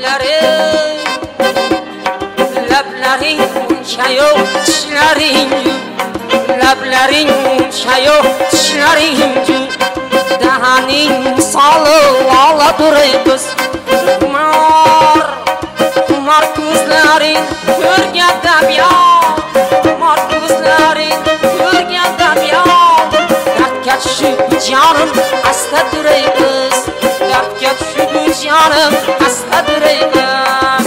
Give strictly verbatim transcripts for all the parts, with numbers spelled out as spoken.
lablaring lablaring munchayo tishlaring lablaring munchayo tishlaring dahaning soli ola turibsiz qimor qimor ko'zlaring ko'rganda biyon qimor ko'zlaring ko'rganda biyon dardga tushib jonim asta turibsiz dardga tushib jonim asta turibsiz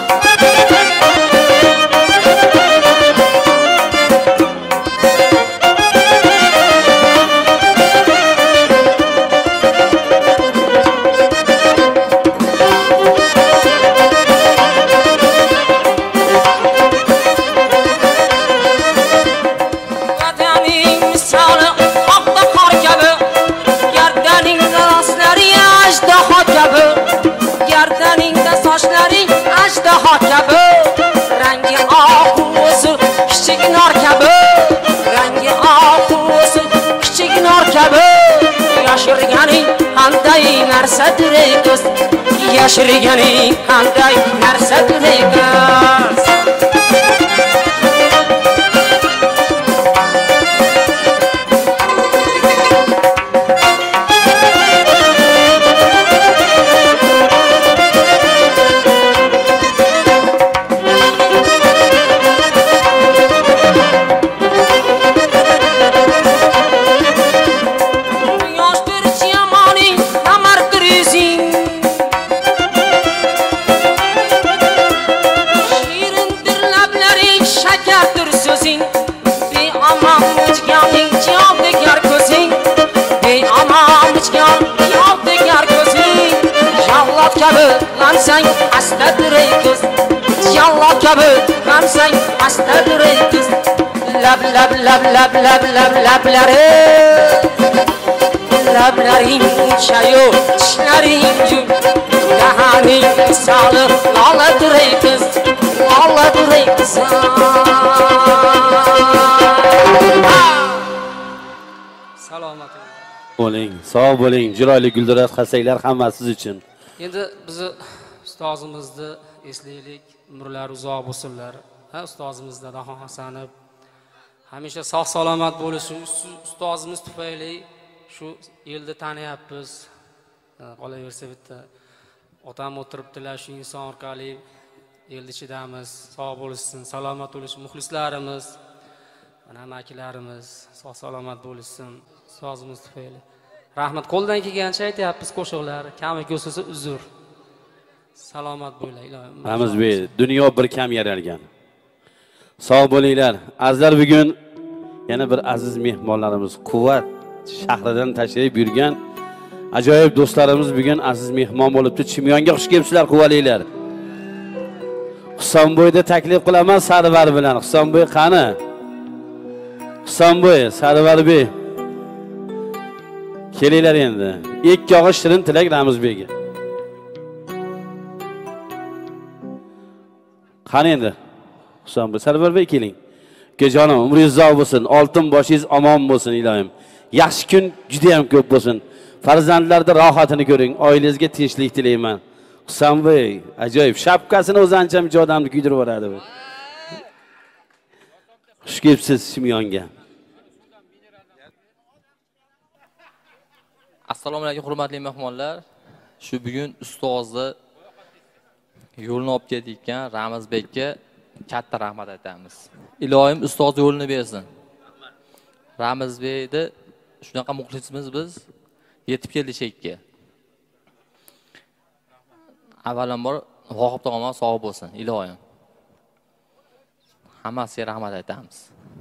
gardaningda sochlaring ajdaho kabi rangi oq o'zi kichik nor kabi rangi oq o'zi kichik nor kabi yashirganing qanday narsadir ekan yashirganing qanday narsadir ekan kabi g'amsang asta turaysiz yalloq kabi g'amsang asta turaysiz lab lab lab lab lab lab lablari lablaring chayo tishlaring dahaning soli ola turaysiz ola turaysiz salomat bo'ling sog' bo'ling chiroyli guldirak qasanglar hammasi siz uchun. Endi bizni ustozimizni eslaylik, umrlari uzoq bo'lsinlar. Ha, ustozimiz Dadaxon Hasanov hamisha sog' salomat bo'lishi, ustozimiz tufayli shu yilda taniyapmiz. Qolaversa bitta otam o'tiribdilar shu inson orqali yil ichidamiz. Sog' bo'lishsin, salomat bo'lish muxlislarimiz, mana amakilarimiz sog' salomat bo'lishsin ustozimiz tufayli. Rahmat, qo'ldan kelgancha aytyapmiz qo'shiqlar, kami ko'rsa uzr. Salomat bo'linglar ilohim. Ramizbek, dunyo bir kam yaralgan. Sog' bo'linglar. Azizlar, bugun yana bir aziz mehmonlarimiz Quvvat shahridan tashrif buyurgan ajoyib do'stlarimiz bugun aziz mehmon bo'libdi. Chimyonga xush kelibsizlar, Quvvaliklar. Husanboyda taklif qilaman Sarvar bilan. Husanboy qani? Husanboy, Sarvarbek. Kelinglar endi. Ikki og'iz shirin tilak Ramizbekga. Qani endi? Husanboy, Sarvarbek keling. Ukajonim, umringiz uzoq bo'lsin, oltin boshingiz omon bo'lsin ilohim. Yaxshi kun juda ham ko'p bo'lsin. Farzandlarda rohatini ko'ring, oilangizga tinchlik tilayman. Husanboy, ajoyib. Shapkasini o'zi ancha muncha odamni kuydirib yuboradi bu. Xush kelibsiz Chimyonga. Assalomu alaykum hurmatli mehmonlar. Shu bugun ustozni yo'lni olib ketgan Ramizbekka katta rahmat aytamiz. Ilohim ustoz yo'lini bersin. Ramizbekni shunaqa muxlisimiz biz yetib keldi chekka. Avvalambor Vohib tog'am sog' bo'lsin, ilohim. Hammasiga rahmat aytamiz.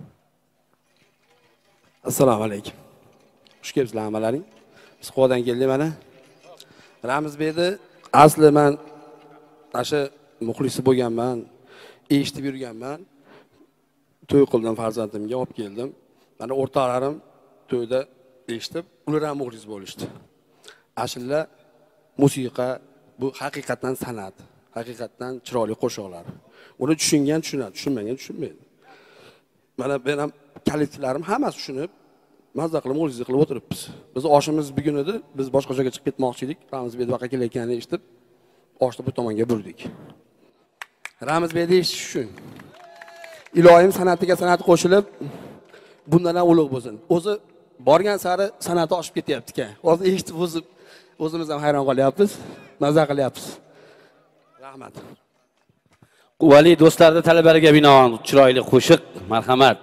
Assalomu alaykum. Xush kelibsizlar hammalaring. Biz Qo'dan keldik mana. Ramizbekni asli men asha muxlisi bo'lganman, eshitib yurganman. To'y qildim farzandimga olib keldim. Mana o'rtoqlarim to'yda eshitib, ular ham muxlis bo'lishdi. Ashilla, musiqa bu haqiqatan san'at, haqiqatan chiroyli qo'shiqlar. Uni tushungan tushunadi, tushunmagan tushunmaydi. Mana men ham kollektivlarim hammasi tushunib, mazza qilib, muxlislik qilib o'tiribmiz. Biz oshimiz bugun edi, biz boshqa joyga chiqib ketmoqchi edik. Ramizbek vaqa kelayotganini eshitib, boshni bu tomonga burdik. Ramizbekni eshitish uchun ilohim san'atiga san'at qo'shilib, bundan ham ulug' bo'lsin. O'zi borgan sari san'ati oshib ketyapti-ku. Hozir eshitib o'zib o'zimiz ham hayron qolyapmiz, maza qilyapmiz. Rahmat. Quvali do'stlarning talablariga binoan chiroyli qo'shiq, marhamat.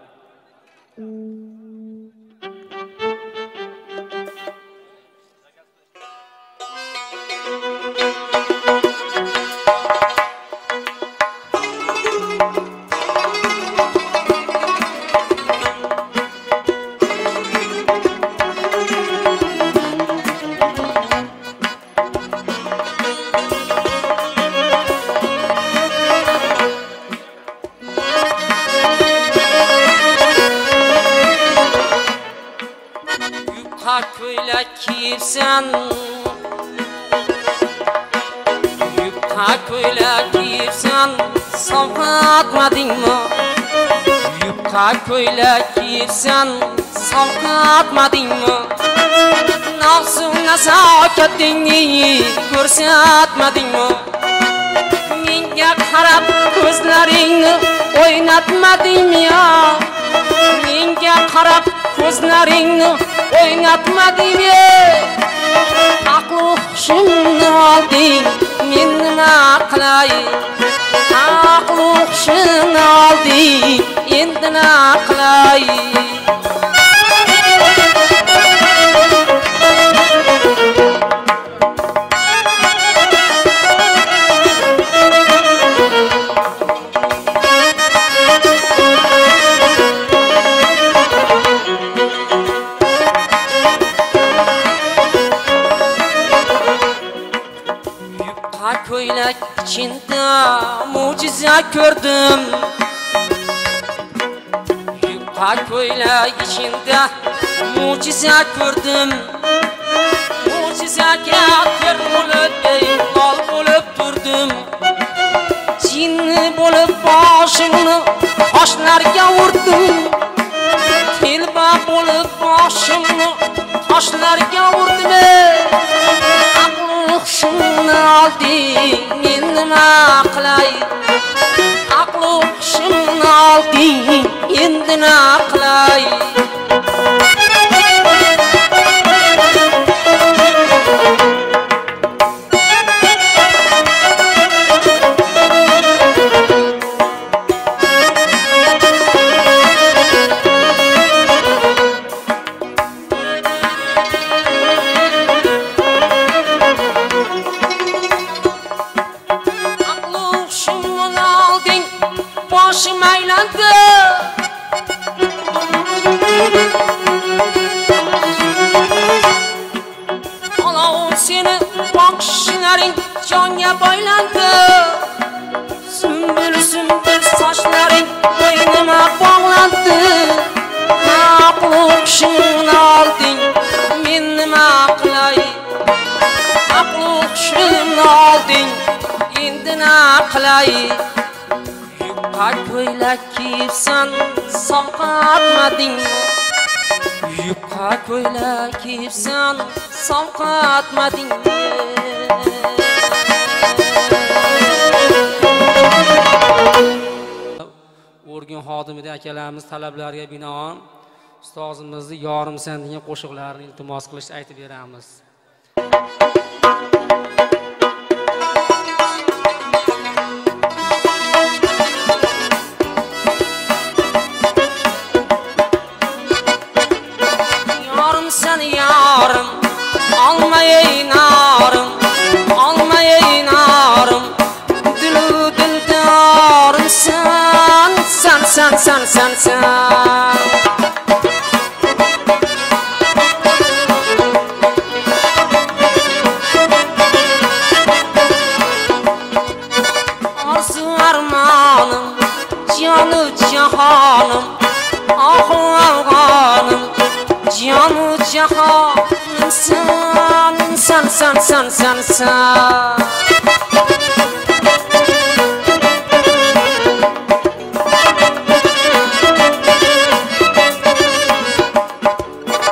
Kiyipsan yupqa ko'ylak kiyipsan sovqatmadingmi yupqa ko'ylak kiyipsan sovqatmadingmi nafsu nazokatingni ko'rsatmadingmi menga qarab ko'zlaringni o'ynatmadingmi yo menga qarab ko'zlaringni o'ynatmadingmi aql hushimni olding men nima qilay aql hushimni olding endi nima qilay ko'ylak içinde mucize gördüm yupqa ko'ylak içinde mucize gördüm mucizega kör bo'lib lol bo'lib turdim jinni bo'lib boshimni toshlarga urdim telba bo'lib boshimni toshlarga urdim hushimni olding men nima qilay aql hushimni olding endi nima qilay başım aylandı Allah'ım seni bakışların canya baylandı Sümbül sümbül saçların boynuma bağlandı Aklımşını aldın men nima qilay Aklımşını aldın endi nima qilay Yupqa ko'ylak kiyipsan sovqatmadingmi Yupqa ko'ylak kiyipsan sovqatmadingmi O'rgin xodimida akalarimiz talablariga binoan ustozimizni yorimsan degan qo'shiqlarni iltimos qilish aytib beramiz. Sen yarım almayay narım almayay narım Dülü dildarım sen sen sen sen sen sen Arzu armanım canı cahanım ahu avganım Canı cahanım sen, sen, sen, sen, sen, sen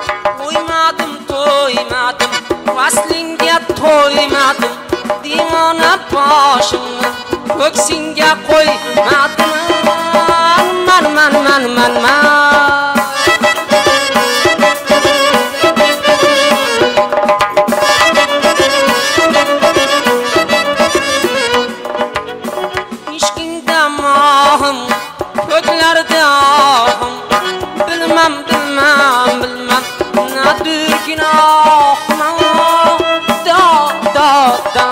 Toymadım, toymadım, vaslinge toymadım Divan ona boshimni ko'ksingga qo'ymadim man man man man man ishqingda mohim ko'klarda ohim bilmam bilmam bilmam nadir gunohim da da da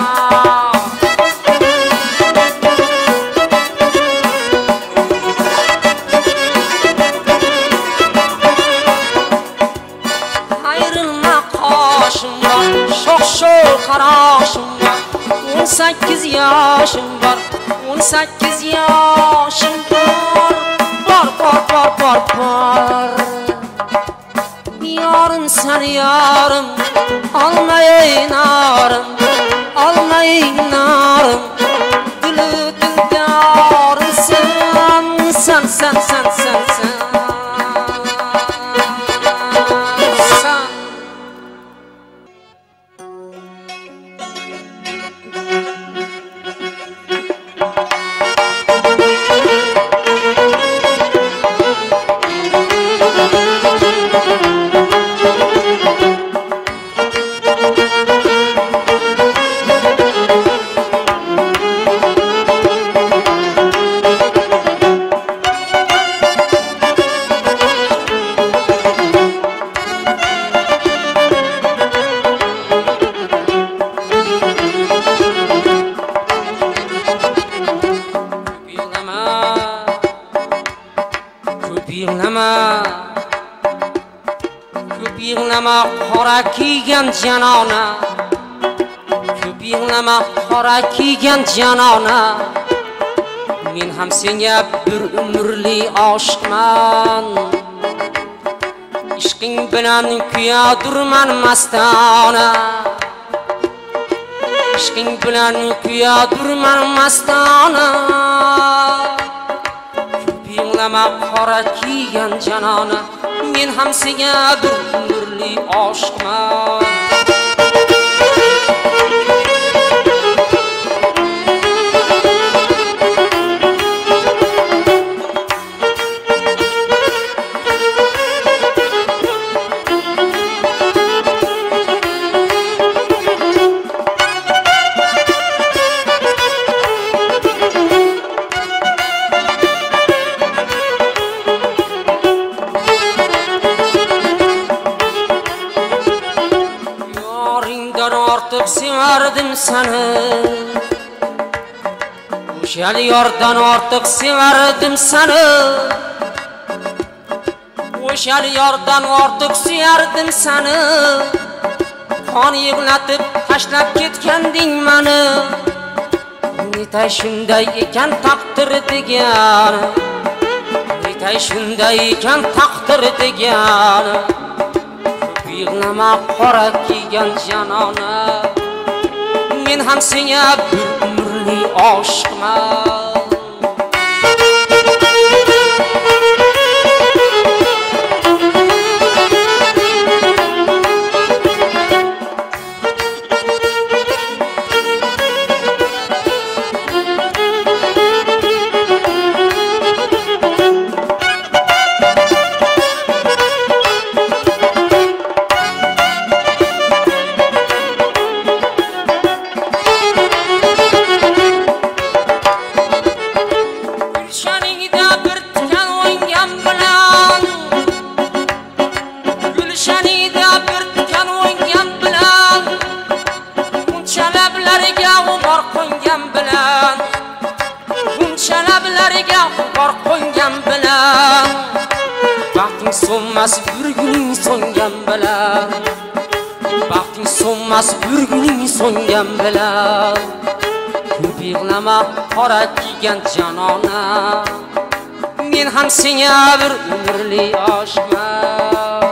ayrılma qoshimda sho'x sho'x qaroshimda o'n sakkiz yoshim bor o'n sakkiz yoshim bor bor bor bor bor bor yorim sen yorim olmay norim olmay norim dili dildorim sen sen sen sen sen sen qora kiygan janona ko'p yig'lama qora kiygan janona men ham senga bir umrli oshiqman ishqing bilan kuyadurman mastona ishqing bilan kuyadurman mastona ko'p yig'lama qora kiygan janona men ham senga bir umrli oshiqman sevardim seni o'sha yordan ortiq sevardim seni o'sha yordan ortiq suyardim seni qon yig'latib tashlab ketganding meni netay shunday ekan taqdir degan netay shunday ekan taqdir degan yig'lama qora kiygan janona men ham senga bir umrli oshiqman so'nmas bir kuning so'ngan bilan baxting so'nmas bir kuning so'ngan bilan ko'p yig'lama qora kiygan janona men ham senga bir umrli oshiqman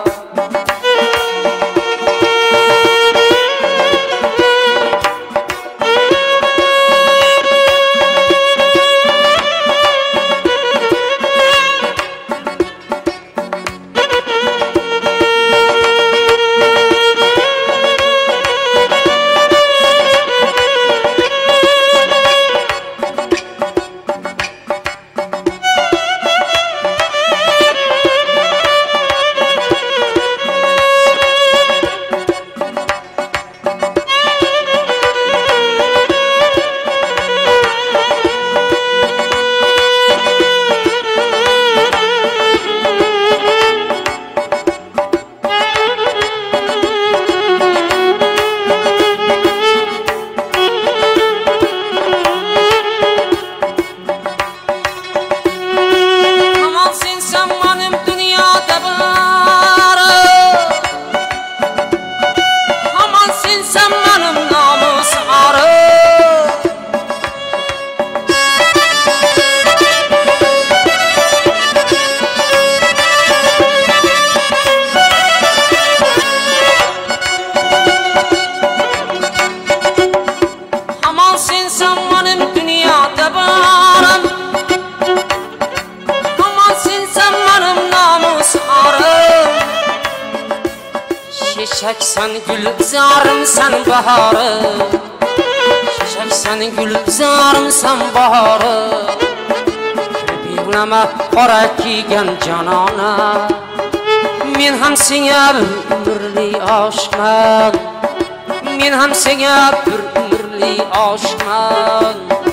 Çiçeksen gülzarim sen baharı, çiçeksen gülzarim sen baharı. Yığlama qora kiygan canona, men ham senga bir umrli oshman, men ham senga bir umrli oshman.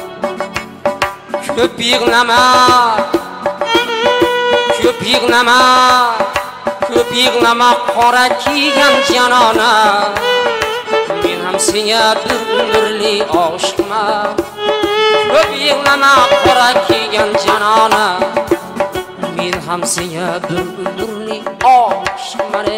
Ko'p yig'lama, ko'p yig'lama, ko'p yig'lama qora kiygan janona, men ham senga bir umrli oshman. Ko'p yig'lama qora kiygan janona, men ham senga bir umrli oshman.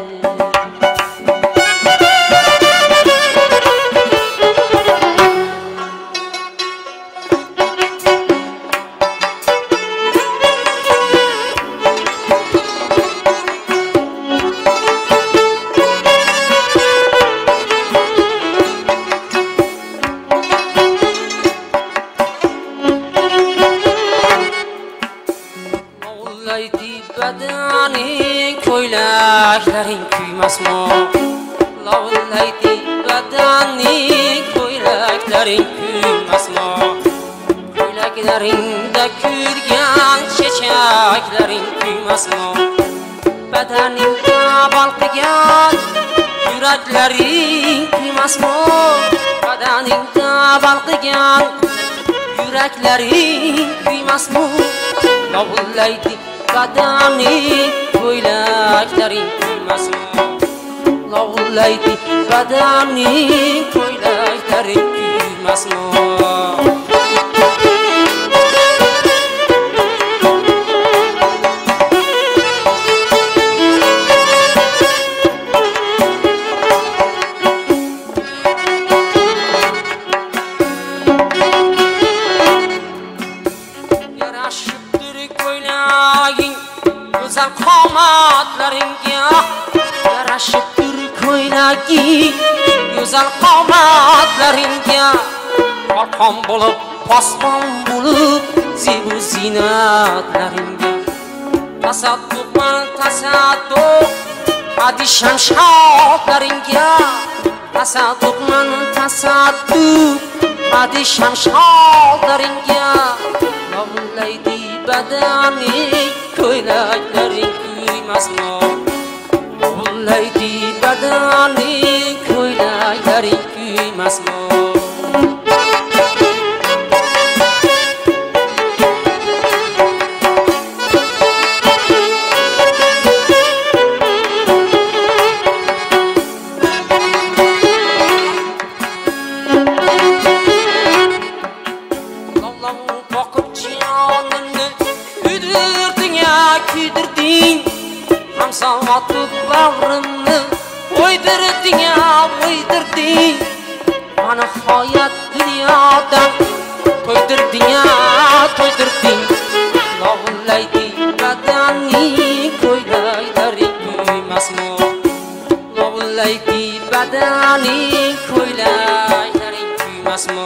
Ko'ylaklaring kuymasmi? Lovullaydi badaning, ko'ylaklaring kuymasmi? Ko'ylaklaringda kuygan chechaklaring kuymasmi? Badaningda balqigan yuraklaring kuymasmi? Badaningda balqigan yuraklaring kuymasmi? Lovullaydi badaning, ko'ylaklaring kuymasmi? Lovullaydi badaning, ko'ylaklaring kuymasmi? Go'zal qomatlaringga yarashibdir ko'ylaging, go'zal qomatlaringga orqon bo'lib, posbon bo'lib, zebu ziynatlaringga tasadduqman tasadduq hadi shamshodlaringga, tasadduqman tasadduq hadi shamshodlaringga. Lovullaydi badaning, ko'ylaklaring kuymasmi? Lovullaydi badaning, ko'ylaklaring kuymasmi? Salvatib bağrımni o'ydirding ya o'ydirding, mana hayat dunyodan to'ydirding ya to'ydirding. Lovullaydi badaning, ko'ylaklaring kuymasmi? Lovullaydi badaning, ko'ylaklaring kuymasmi?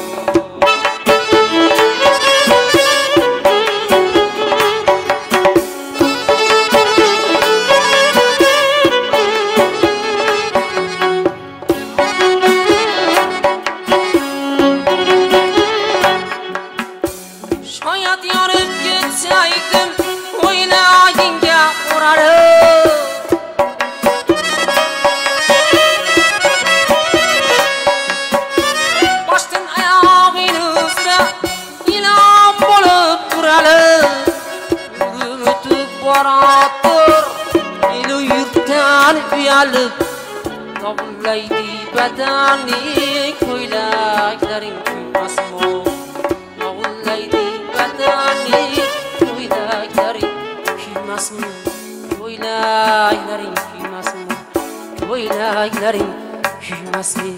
Lovullaydi badaning, ko'ylaklaring kuymasmi? Lovullaydi badaning, ko'ylaklaring kuymasmi? Ko'ylaklaring kuymasmi? Ko'ylaklaring kuymasmi?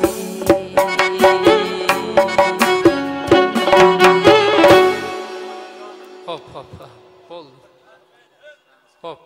Hop hop hop. Hop.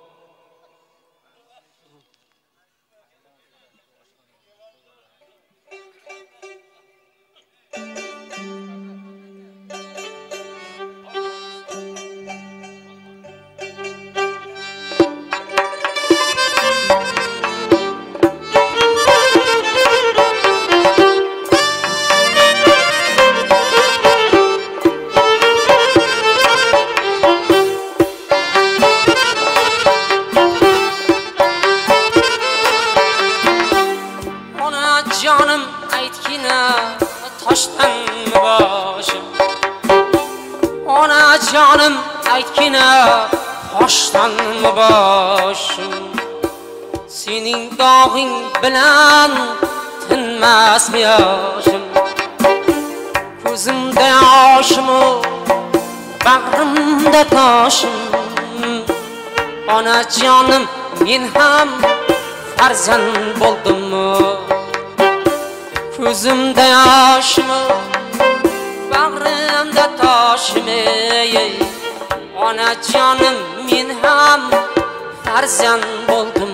jonim aytkina toshdan boshim sening dog'ing bilan tinmas yoshim ko'zimda yoshim bag'rimda toshim ona jonim men ham farzand bo'ldim ko'zimda yoshim bag'rimda toshim ey ona jonim men ham farzand bo'ldim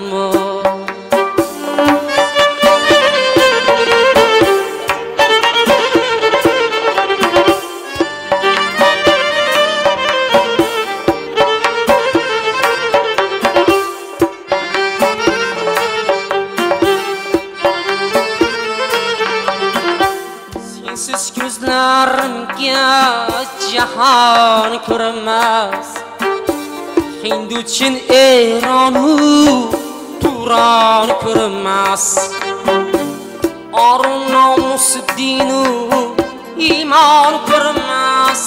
sensiz ko'zlarimga jahon ko'rinmas Hinduchin Eronu Turan ko'rinmas Orun nomus dinu iymon ko'rinmas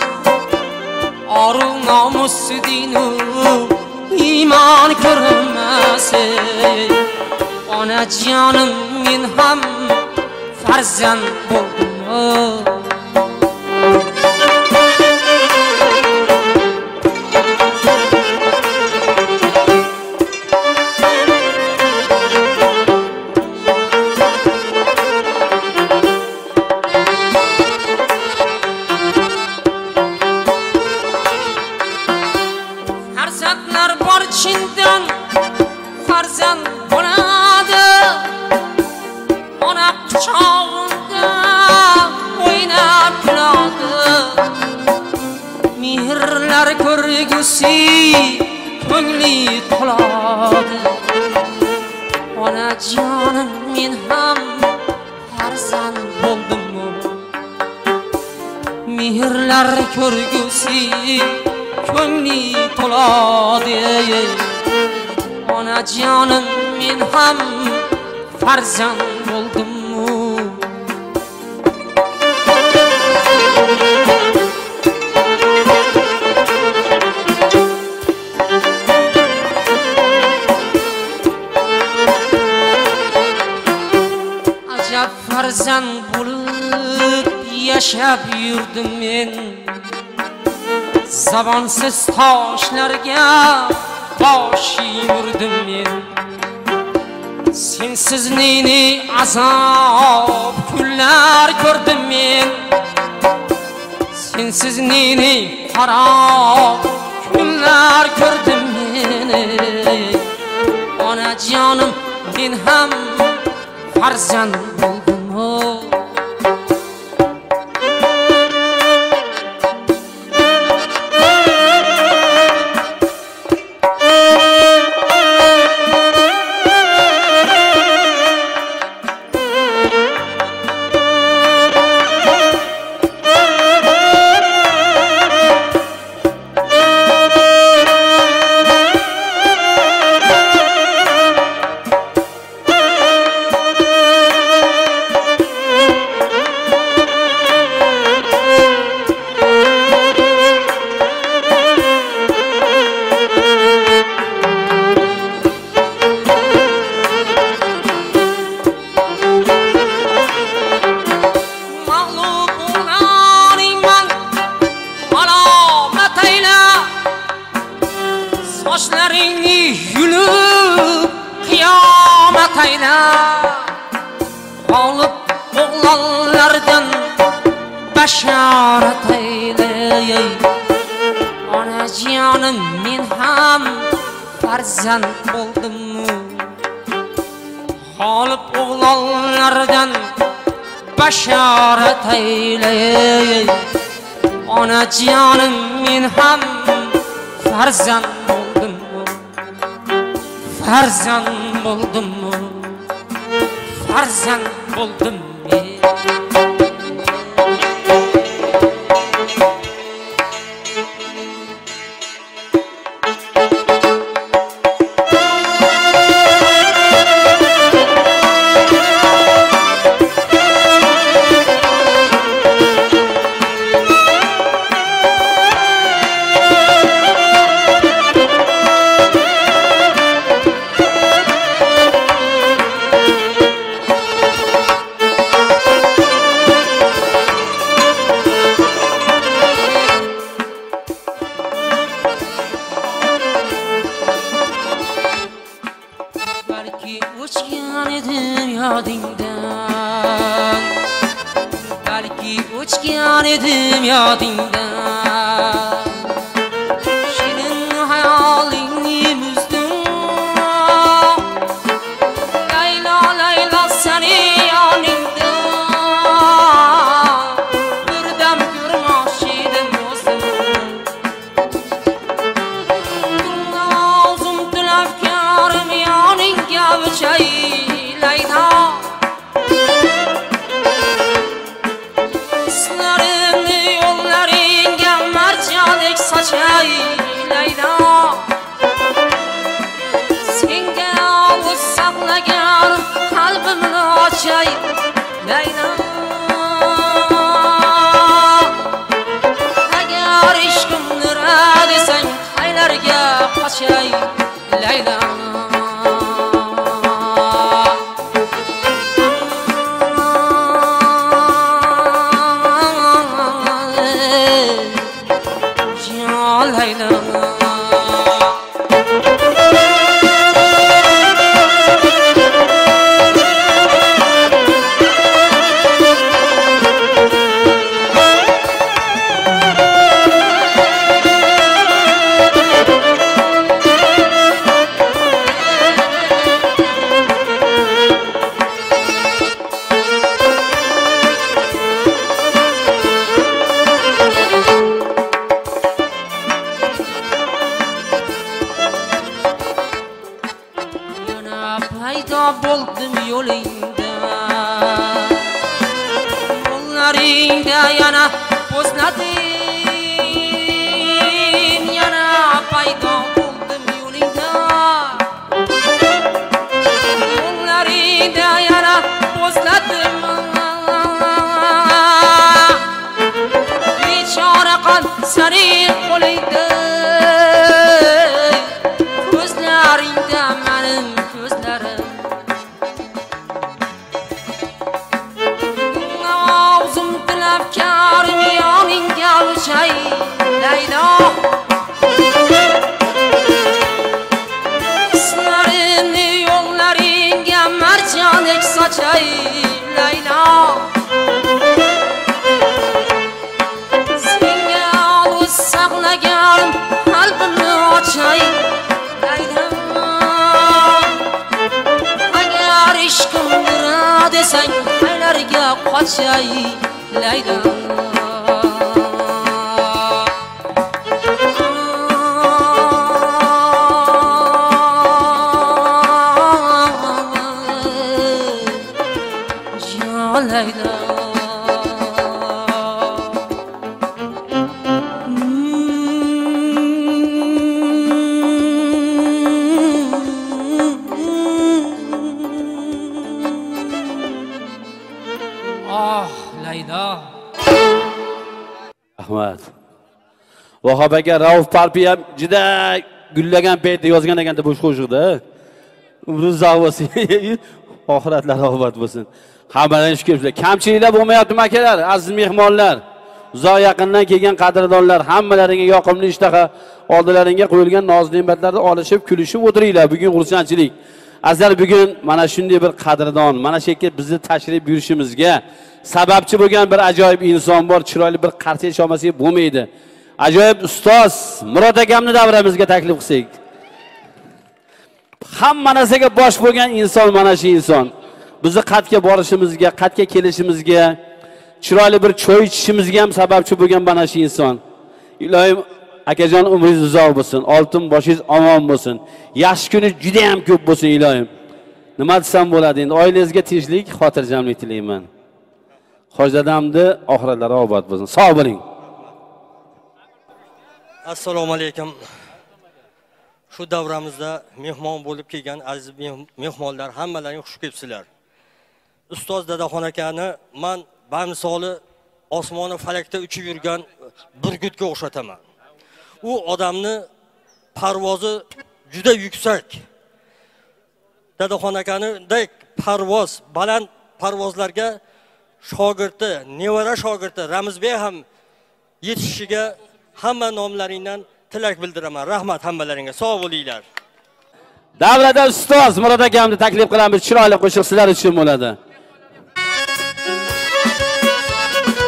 Orun nomus dinu iymon ko'rinmas ona jonim men ham farzand bo'ldim farzandlar bor chindan farzand bo'ladi ona quchog'ida o'ynab kuladi mehrlar ko'rgusi ko'ngli to'ladi ona jonim men ham farzand bo'ldim mehrlar ko'rgusi ko'ngli to'ladi ona jonim men ham farzand bo'ldim ajab farzand bo'lib yashab yurdim men zabonsiz toshlarga bosh yurdim men sensiz neni azob kunlar ko'rdim men sensiz neni harob kunlar ko'rdim men ona jonim men ham farzand bo'ldim sochlaringni yulib qiyomat ayla g'olib o'g'lonlardan bashorat ayla ona jonim men ham farzand bo'ldim g'olib o'g'lonlardan bashorat ayla ona jonim men ham farzand bo'ldim farzand bo'ldim farzand bo'ldim balki o'chgan edim yodingda shirin hayolingni buzdim laylo laylo seni yoningda birdam ko'rmoqchi edim o'zim o'zim tilab ko'rim yoningga o'chay laylo Saçay Layla senga o'z saqlagan qalbimni ochay Layla agar ishqimni rad desang qaylarga qochay Layla Qochay Layla Vahab aka Rauf Parpi ham juda gullagan paytda yozgan ekanda bo'sh qo'shiqda. Umri uzoq bo'lsin. Oxiratlari obod bo'lsin. Hammadan shu keliblar. Kamchiliklar bo'lmayapti akalar, aziz mehmonlar. Uzoq yaqindan kelgan qadrdonlar, hammalaringga yoqimli ishtaha oldilaringga qo'yilgan noz ne'matlarni olishib, kulishib o'tiringlar. Bugun xursandchilik. Azar bugun mana shunday bir qadrdon, mana shu yerga bizni tashrif buyurishimizga sababchi bo'lgan bir ajoyib inson bor, chiroyli bir qarshi olmasak bo'lmaydi. Ajoyib ustoz Murod akamni davramizga taklif qilsak. Hamma narsaga bosh bo'lgan inson mana shu inson. Bizni qatga borishimizga, qatga kelishimizga, chiroyli bir choy ichishimizga ham sababchi bo'lgan mana shu inson. Ilohim akajon umringiz uzoq bo'lsin, oltin boshingiz omon bo'lsin. Yaxshi kuni juda ham ko'p bo'lsin ilohim. Nima desam bo'ladi endi? Oilangizga tinchlik, xotirjamlik tilayman. Xo'jadamni oxiratlari obod bo'lsin. Sog' bo'ling. Assalomu alaykum. Shu davramizda mehmon bo'lib kelgan aziz mehmonlar hammalaring xush kelibsizlar. Ustoz Dadaxon akani men bamisoli osmoni falakda uchib yurgan burgutga o'xshataman. U odamni parvozi juda yuksak. Dadaxon akanidek parvoz, baland parvozlarga shogirdi, nevara shogirdi Ramizbek ham yetishishiga hamma nomlaringdan tilak bildiraman. Rahmat hammalaringga. Sog' bo'linglar. Davrada ustoz Murod akamni taklif qilamiz. Chiroyli qo'shiq sizlar uchun bo'ladi.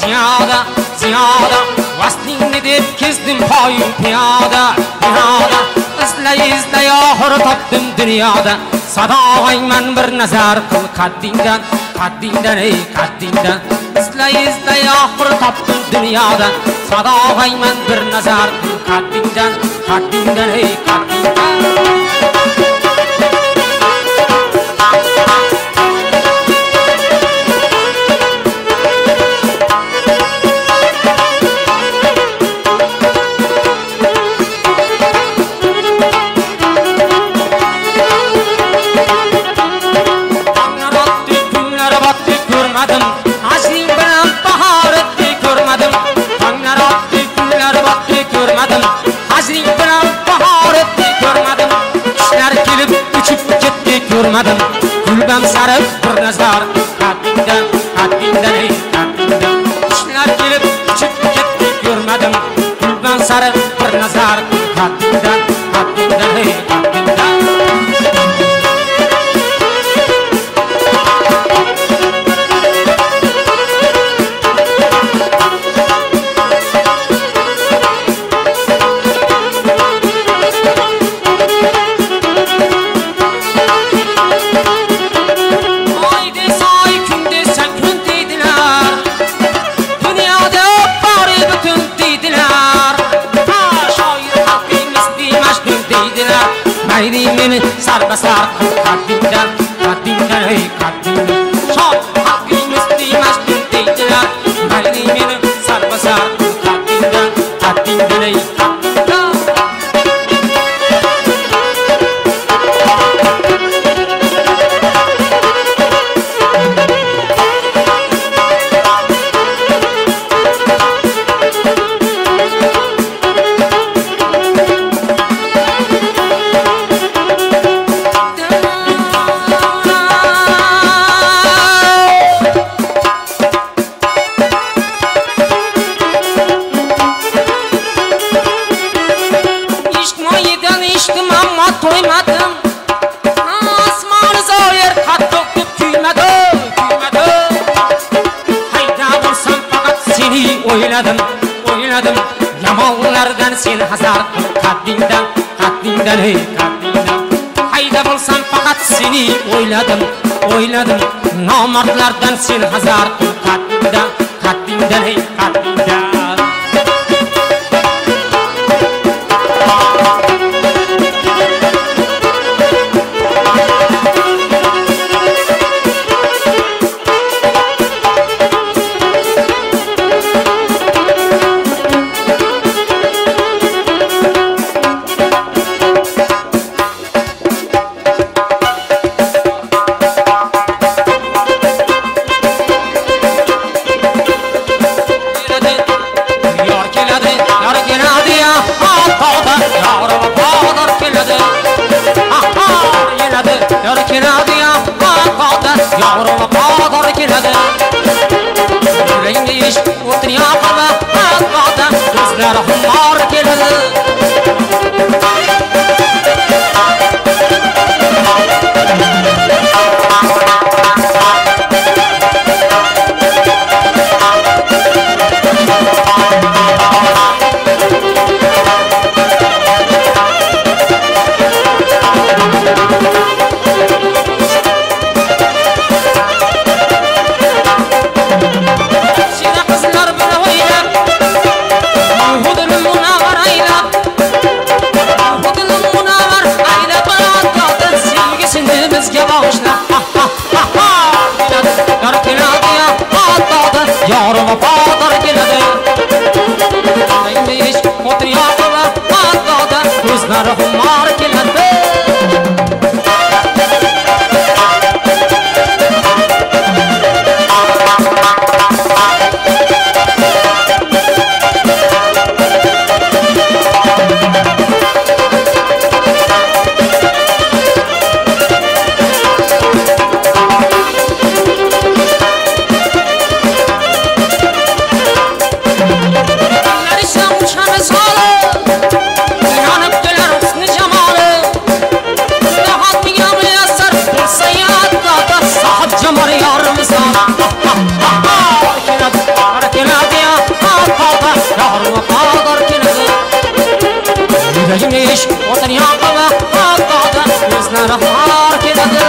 ziyoda ziyoda vaslingni deb kezdim poyim piyoda piyoda izlay izlay oxiri topdim dunyoda sadog'ingman bir nazar qil qaddingdan qaddingdan ey qaddingdan izlay izlay oxiri topdim dunyoda sadog'ingman bir nazar qil qaddingdan qaddingdan ey qaddingdan görmedim gülbem sarıp bir nazar haddingdan haddingdan ey haddingdan işler gelip uçup gitti görmedim gülbem sarıp bir nazar haddingdan haddingdan ey haddingdan Meni sarbasar haddingdan haddingdan ey haddingdan şol haqqimiz deymas deydilar meni meni sarbasar haddingdan haddingdan ey haddingdan toymadım asmanı zoyer kattık deb kuymadım kuymadım hayda bo'lsam faqat seni o'yladim o'yladim yamonlardan sen hazar qaddingdan qaddingdan ey qaddingdan hayda bo'lsam faqat seni o'yladim o'yladim nomardlardan sen hazar qaddingdan qaddingdan ey qaddingdan yavrum qadar keladi rengi ish o'tin yoqama qada ko'zlari xumor keladi yavrum qadar keladi rengi ish o'tin yoqama qada ko'zlari xumor keladi Jamar yarım sana, ha ha ha, keladi, keladi. vafodor keladi. Yuragimga ishq o'tin yoqib hattoda ko'zlari xor keladi.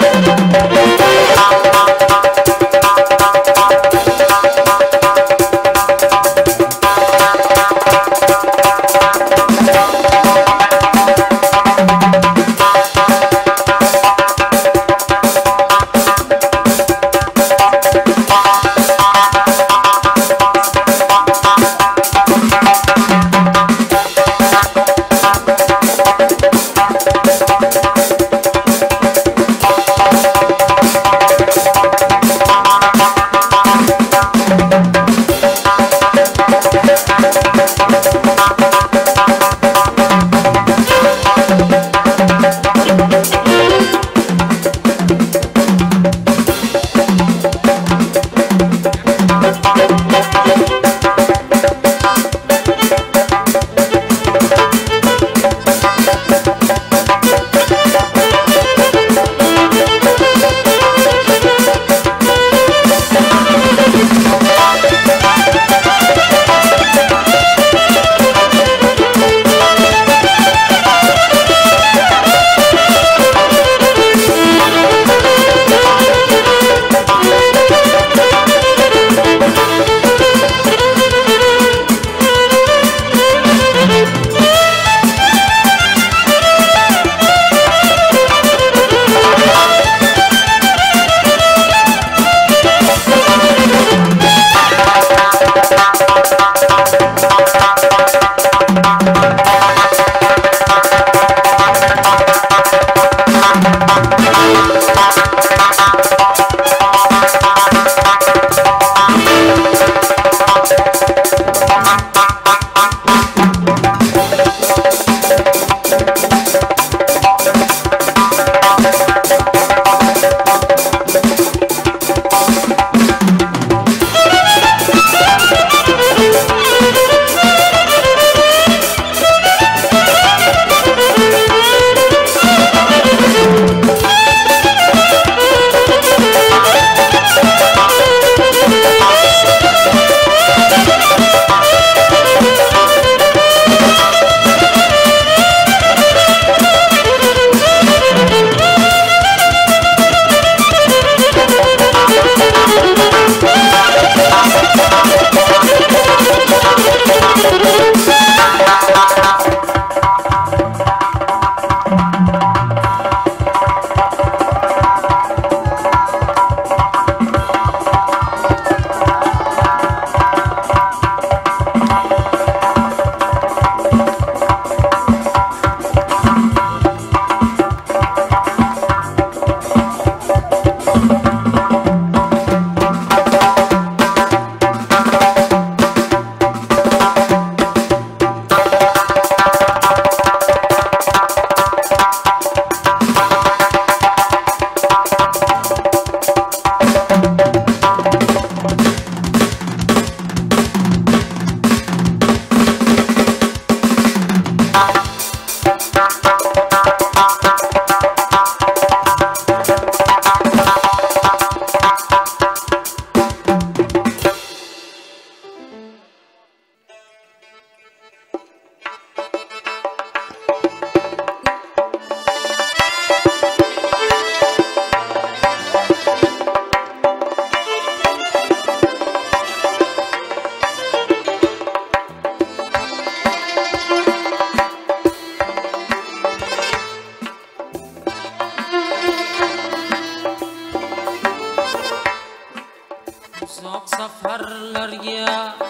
uzoq safarlarga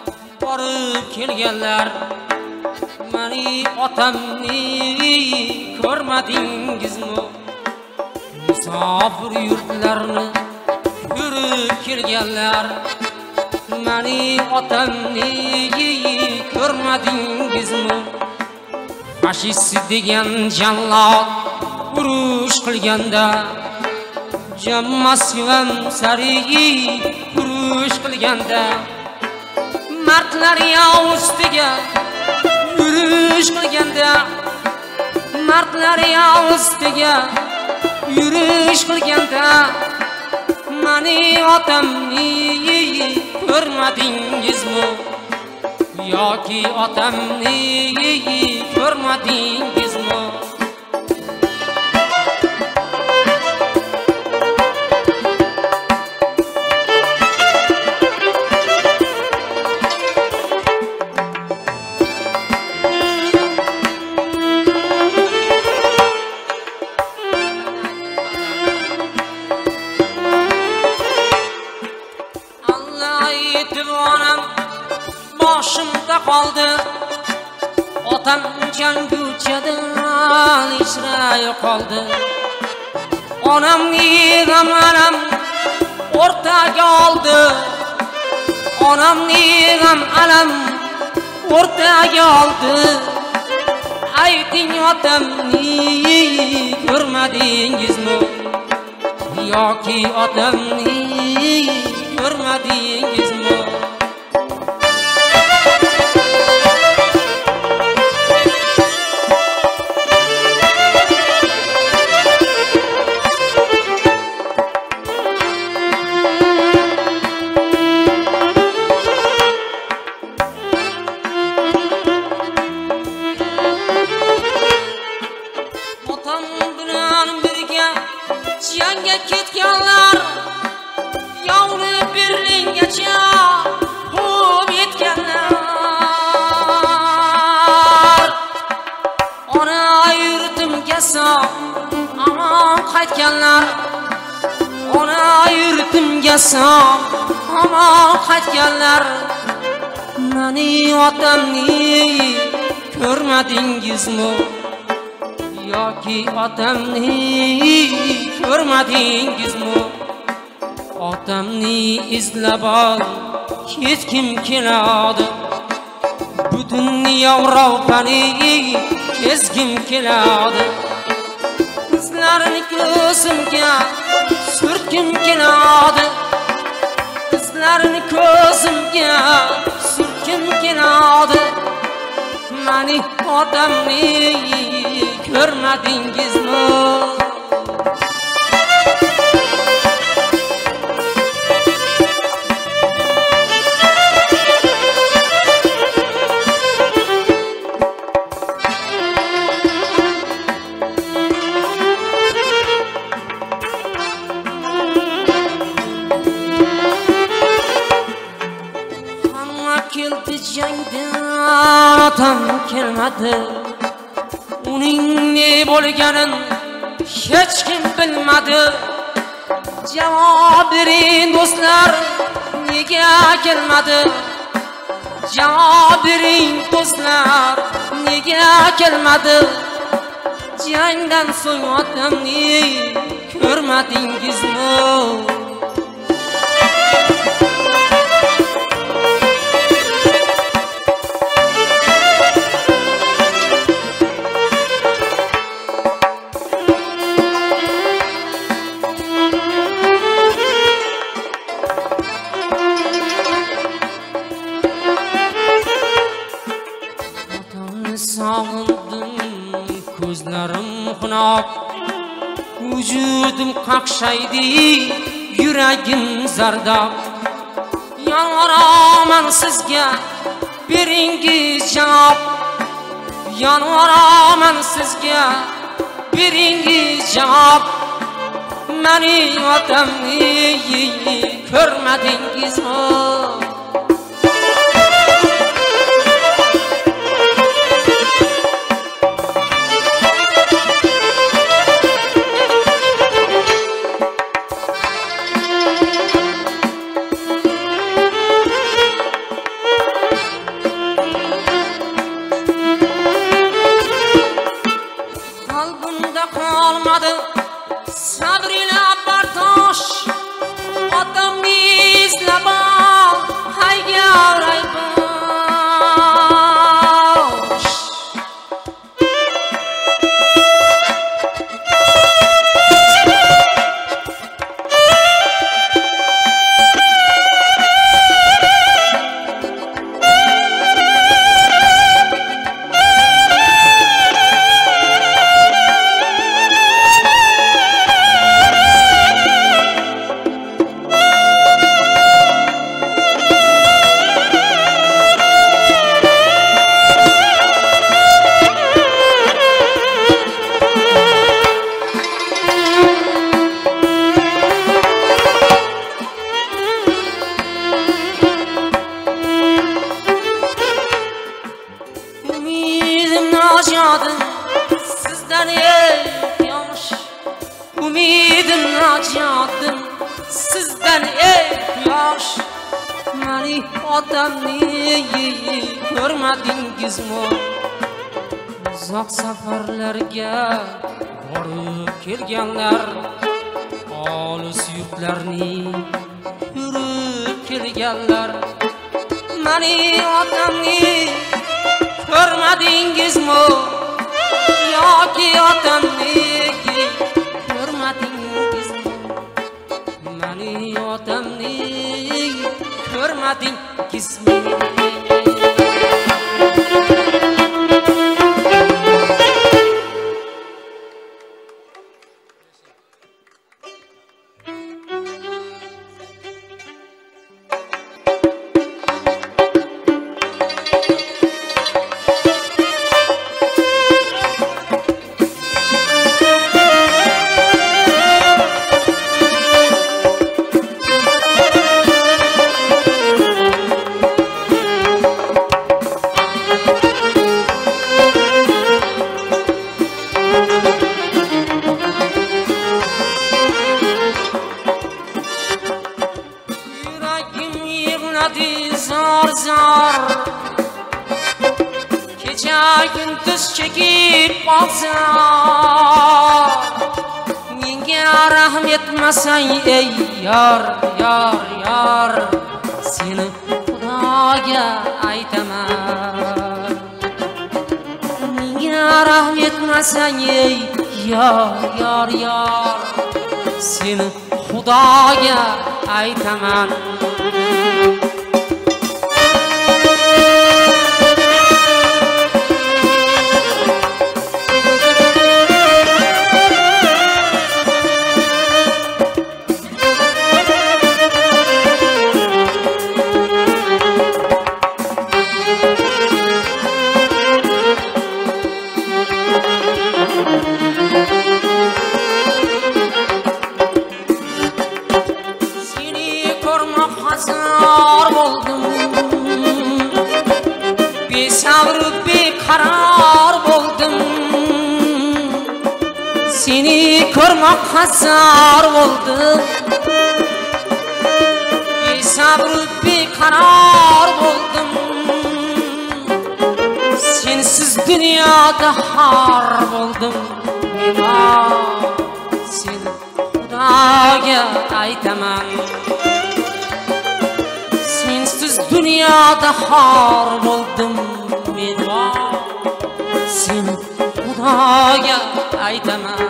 borib kelganlar, mani otamni ko'rmadingizmi? Musofir yurtlarni yurib kelganlar, mani otamni ko'rmadingizmi? Fashist degan jallod urush qilganda, jam Moskvam sari urush qilganda, mardlar ustiga yurish qilganda, mardlar ustiga yurish qilganda, mani otamni ko'rmadingizmi? yoki otamni ko'rmadingizmi? Boshimda qoldi otam janguchadan ishray qoldi. Onamni g'am-alam o'rtaga oldi. Onamni g'am-alam o'rtaga oldi. Ayting otamni ko'rmadingizmi? Yoki otamni ko'rmadingizmi? Jangga ketganlar, yovni Berlingacha quvib yetganlar. Ona yurtimga sog' omon qaytganlar. Ona yurtimga sog' omon qaytganlar. Mani otamni ko'rmadingizmi? Yoki otamni ko'rmadingizmi? Otamni izlab ol, hech kim keladi. Butun Yevropani kezgim keladi. Qizlarini ko'zimga surtgim keladi. Qizlarini ko'zimga surtgim keladi. Mani otamni ko'rmadingizmi? Hamma keldi jangdan, otam kelmadi. Uning ne bo'lganin hech kim bilmadi. Javob bering do'stlar, nega kelmadi? Javob bering do'stlar, nega kelmadi? Jangdan so'ng otamni ko'rmadingizmi? Sog'indim, ko'zlarim xunob, vujudim qaqshaydi, yuragim zardob. Yolvoraman sizga, beringiz javob. Yolvoraman sizga, beringiz javob. Mani otamni ko'rmadingizmi? Qalbimda qolmadi sabr ila bardosh. Otamni izlab ol, najotim sizdan ey quyosh. Mani otamni ko'rmadingizmi? Uzoq safarlarga borib kelganlar, olis yurtlarni yurib kelganlar. Mani otamni ko'rmadingizmi? Yoki otamni ko'rmadingizmi? Mani otamni ko'rmadingizmi? Ey yar yar yar, seni Xudoga aytaman. Menga rahm etmasang ey yar yar yar, seni Xudoga aytaman. Seni ko'rmoq hazar bo'ldim, besabr beqaror bo'ldim. Sensiz dunyoda xor bo'ldim. Sen Xudoga aytaman. Sensiz dunyoda xor bo'ldim. Men sen Xudoga aytaman.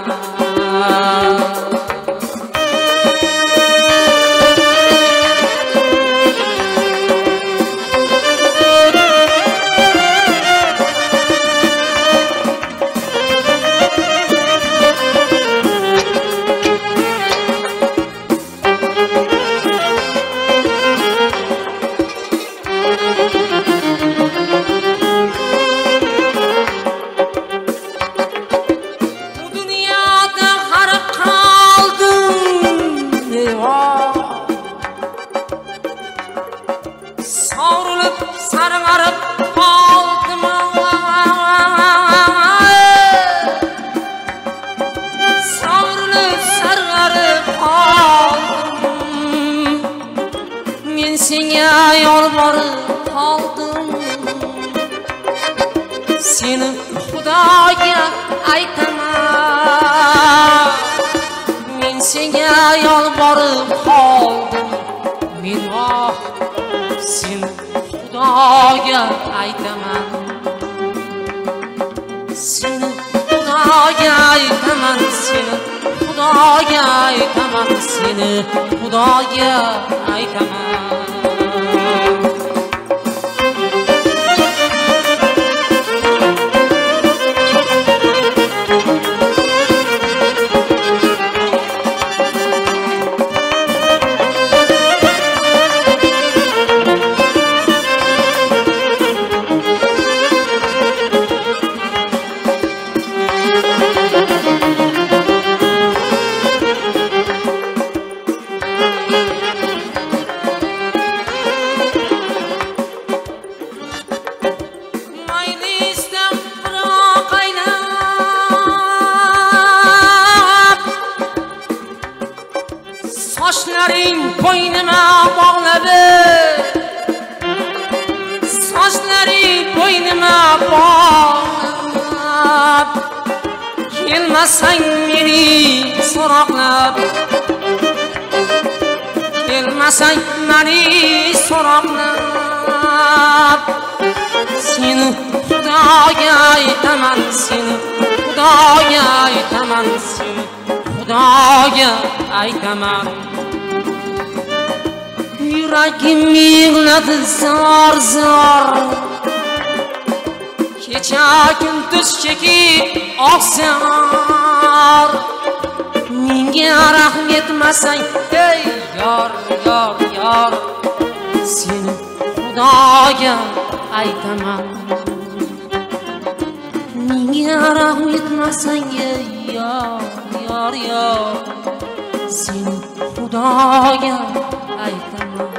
Seni Xudoga aytaman. Men senga yolborib qoldim. Men oh sen Xudoga aytaman. Seni Xudoga aytaman. Seni Xudoga aytaman. Seni Xudoga aytaman. kelmasang meni so'roqlab, kelmasang meni so'roqlab, seni Xudoga aytaman, seni Xudoga aytaman, seni Xudoga aytaman. Yuragim yig'ladi zor zor, kecha kunduz chekib oqsar. Menga rahm etmasang ey yor yor yor, seni Xudoga aytaman. Menga rahm etmasang ey yor yor yor, seni Xudoga aytaman.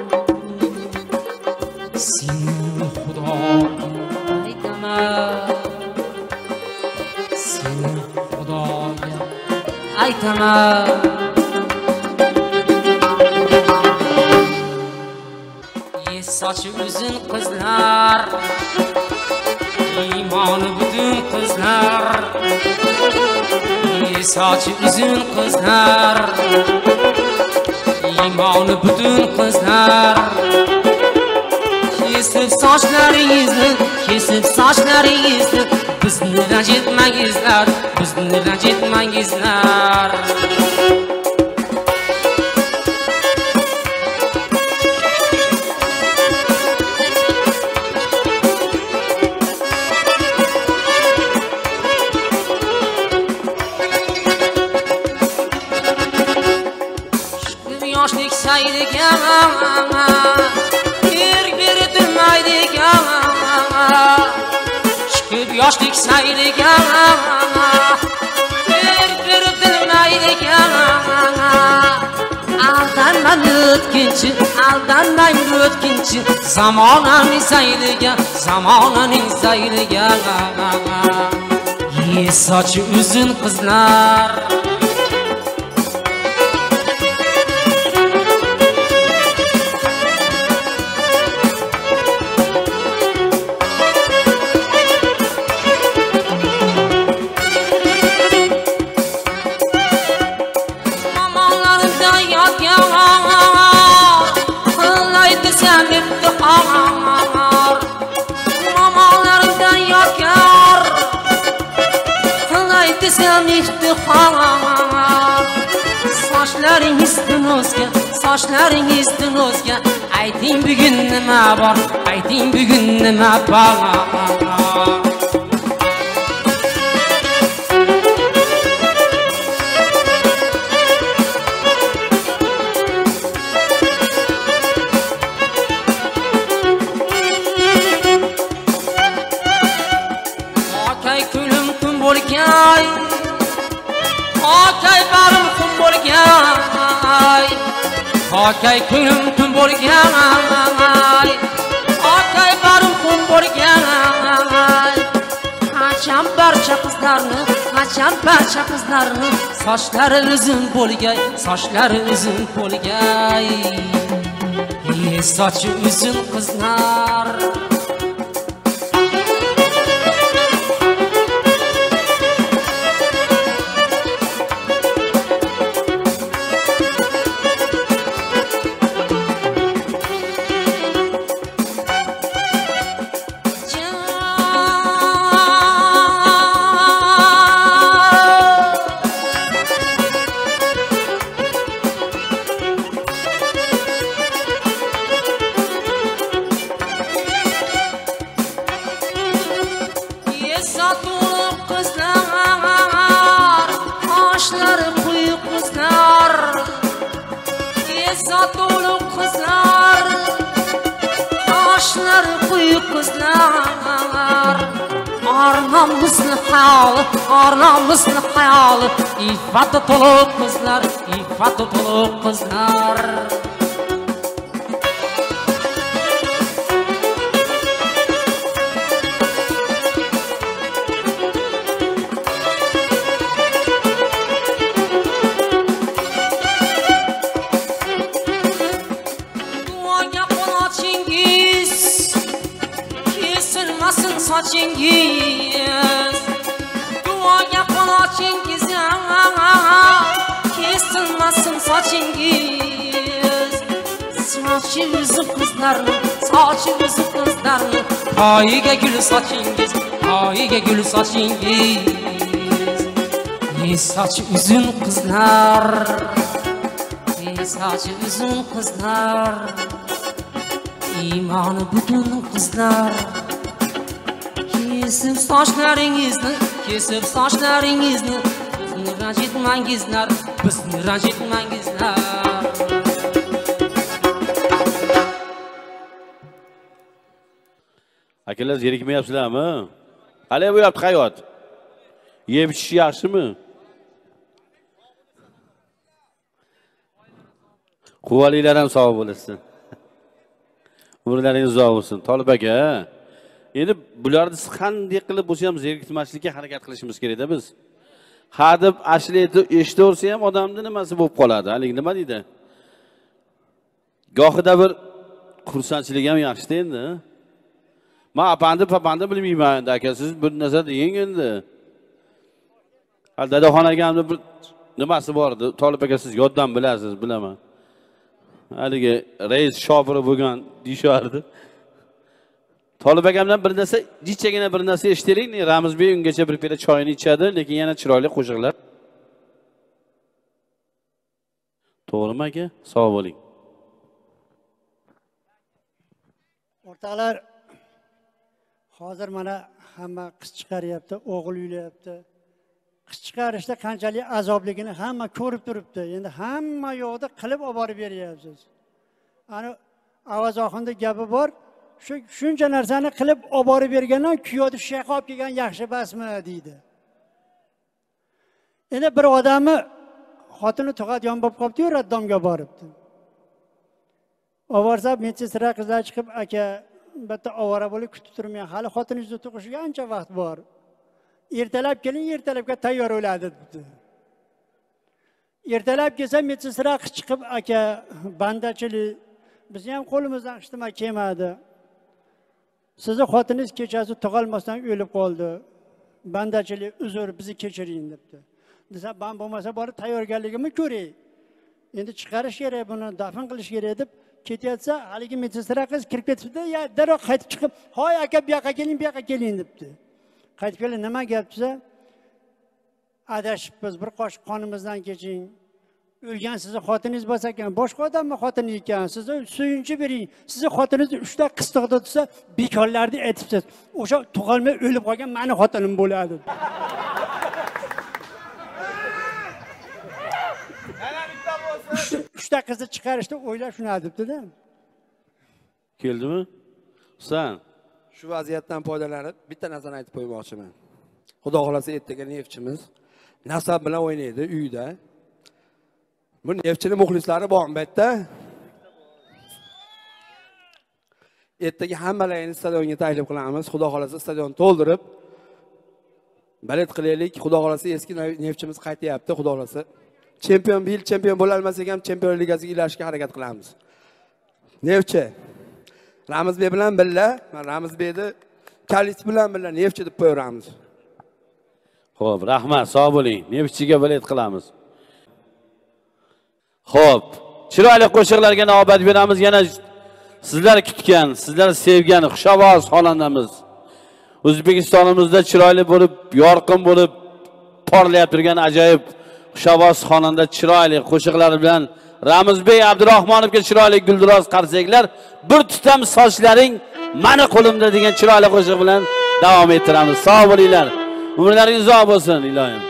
Seni Xudoga aytaman, seni Xudoga aytaman. Sochi uzun qizlar, iymoni butun qizlar, sochi uzun qizlar, iymoni butun qizlar. Kesib sochlaringizni, kesib sochlaringizni, bizni ranjitmangizlar, bizni ranjitmangizlar. Yoshlik saydigan, erk berib turmaydigan, chiqib yoshlik saydigan, erk berib turmaydigan. Aldanmang o'tkinchi, aldanmang o'tkinchi, zamonaning saydigan, zamonaning saydigan. Ye sochi uzun qizlar, sochlaringizdan o'zga, sochlaringizdan o'zga, ayting bugun nima bor, ayting bugun nima bor. Okey kulim kun bo'lgan, okey barim kun bo'lgan, okey kulim kun bo'lgan, okey barim kun bo'lgan. Qachon barcha qizlarni, qachon barcha qizlarni sochlari uzun bo'lgay, sochlari uzun bo'lgay. Ye sochi uzun qizlar, namusli hayol, or namusli hayol, iffati to'liq qizlar, iffati to'liq qizlar. Duoga qanochingiz kesilmasin sochingiz, Chiroyga qanochingiz kesilmasin sochingiz. Sochi uzun qizlarni, sochi uzun qizlarni, poyiga gul sochingiz, poyiga gul sochingiz. Ey sochi uzun qizlar, ey sochi uzun qizlar, iymoni butun qizlar. Kesib sochlaringizni, kesib sochlaringizni, bizni ranjitmangizlar, bizni ranjitmangizlar. Akalar zerikmayapsizlarmi? Qalay bo'lyapti hayot? Yeb ichish yaxshimi? Quvvalilar ham sog' bo'lsin. Umrlaringiz uzoq bo'lsin. Tolib aka. Endi bularni qanday qilib bo'lsa ham zerikmaslikka harakat qilishimiz kerak-da biz. Ha deb ashlaydi, eshitaversa ham odamning nimasi bo'lib qoladi. Hali nima deydi? Gohida bir xursandchilik ham yaxshi-da endi. Men apandi papandi bilmayman endi aka, siz bir narsa deng endi. Hal dadaxon akamning bir nimasi bor edi. Tolib aka siz yoddan bilasiz, bilaman. Haligi rais shofiri bo'lgan deyishardi. Tolib akamdan bir narsa, jichchagina bir narsa eshitdik. Ramizbek ungacha bir piyola choyini ichadi, lekin yana chiroyli qo'shiqlar. To'g'rimi aka? Sog' bo'ling. O'rtoqlar, hozir mana hamma qiz chiqaryapti, o'g'il uylayapti. Qiz chiqarishda qanchalik azobligini hamma ko'rib turibdi. Endi hamma yoqda qilib olib borib beryapsiz. Ana Avazoxonda gapi bor. Shu shuncha narsani qilib olib borib bergandan kuyovni shayqa olib kelgan yaxshi basmi deydi. Endi bir odamni xotini tug'adigan bo'lib qolibdi-yu, raddomga boribdi. Ovorsa medsinstra qizlar chiqib, aka, bitta ovora bo'lib kutib turmang, hali xotiningizni tug'ishiga ancha vaqt bor. Ertalab keling, ertalabga tayyor bo'ladi debdi. Ertalab kelsa medsinstra qiz chiqib, aka, bandachilik, biz ham qo'limizdan hech nima kelmadi. Sizni xotiningiz kechasi tug'olmasdan o'lib qoldi. Bandachilik, uzr, bizni kechiring debdi. Desa, "Ben bo'lmasa borib tayyorgarligimni ko'ray. Endi chiqarish kerak, buni dafn qilish kerak" deb ketayotsa, haligi medsinstra qiz kirib ketibdi, ya darrov qaytib chiqib, "Hoy aka, bu yoqqa keling, bu yoqqa keling" debdi. Qaytib kelib, "Nima gap desa?" "Adashibmiz, bir qoshiq qonimizdan keching. O'lgan sizni xotiningiz bo'lsa ekan, boshqa odammi xotini ekan, sizni suyunchi bering. Sizni xotiningiz uchta qiz tug'di desa, bekorlarni aytibsiz. O'sha tug'olmay o'lib qolgan meni xotinim bo'ladi." Uchta qizni chiqarishda o'ylab shuna debdi-da. Keldimi? Husan, shu vaziyatdan foydalanib bitta narsani aytib qo'ymoqchiman. Xudo xolasa ertaga neftchimiz nasab bilan o'ynaydi uyda. Bu neftchini muxlislari bormi bu yerda? Ertaga hammalaringizni stadionga taklif qilamiz. Xudo xolasa stadion to'ldirib balet qilaylik. Xudo xolasa eski neftchimiz qaytyapti. Xudo xolasa chempion bir yil chempion bo'la olmasak ham Chempionlar Ligasiga ilashga harakat qilamiz. Neftchi Ramizbek bilan birga, men Ramizbekni kalit bilan birga neftchi deb qo'yamiz. Xo'p, rahmat, sog' bo'ling. Neftchiga balet qilamiz. Xo'p, chiroyli qo'shiqlarga navbat beramiz. Yana sizlar kutgan, sizlar sevgan xushovoz xonandamiz. O'zbekistonimizda chiroyli bo'lib, yorqin bo'lib, porlayib turgan ajoyib xushovoz xonanda chiroyli qo'shiqlari bilan Ramizbek Abdurahmonovga chiroyli guldiroz qarsaklar, bir tutam sochlaring mani qo'limda degan chiroyli qo'shiq bilan davom ettiramiz. Sog' bo'linglar. Umrlaringiz uzoq bo'lsin, ilohim.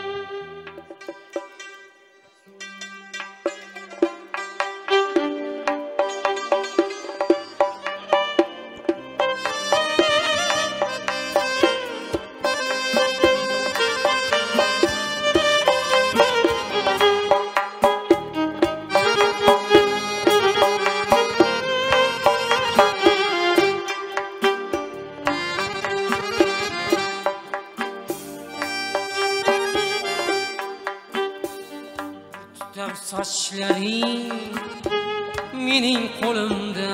Sochlaring mening qo'limda,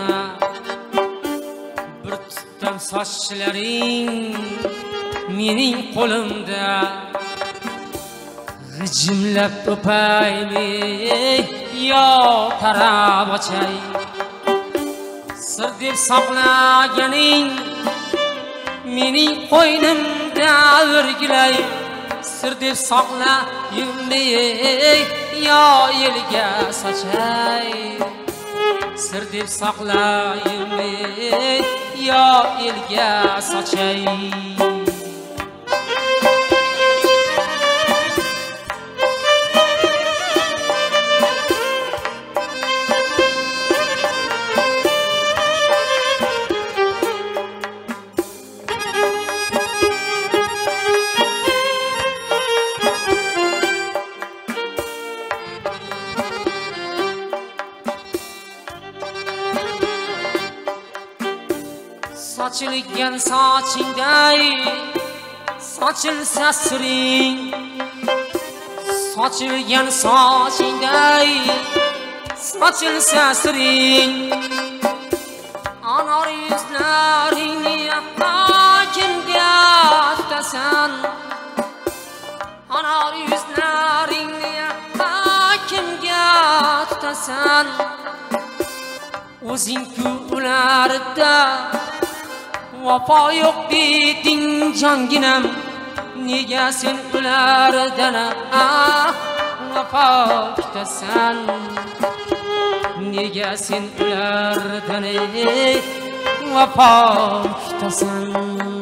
bir tutam sochlaring mening qo'limda, G'ijimlab o'paymi yo tarab ochay sir deb saqlaganing mening qo'ynimda o'rgilay sir deb saqlayimni yo elga sochay sir deb saqlayimni yo elga sochay Sochilgan sochingday sochilsa siring sochilgan sochingday sochilsa siring anor yuzlaringni kimga tutasan anor yuzlaringni kimga tutasan o'zing-ku ularda Vafo yo'q deding jonginam nega sen ulardan vafo kutasan nega sen ulardan vafo kutasan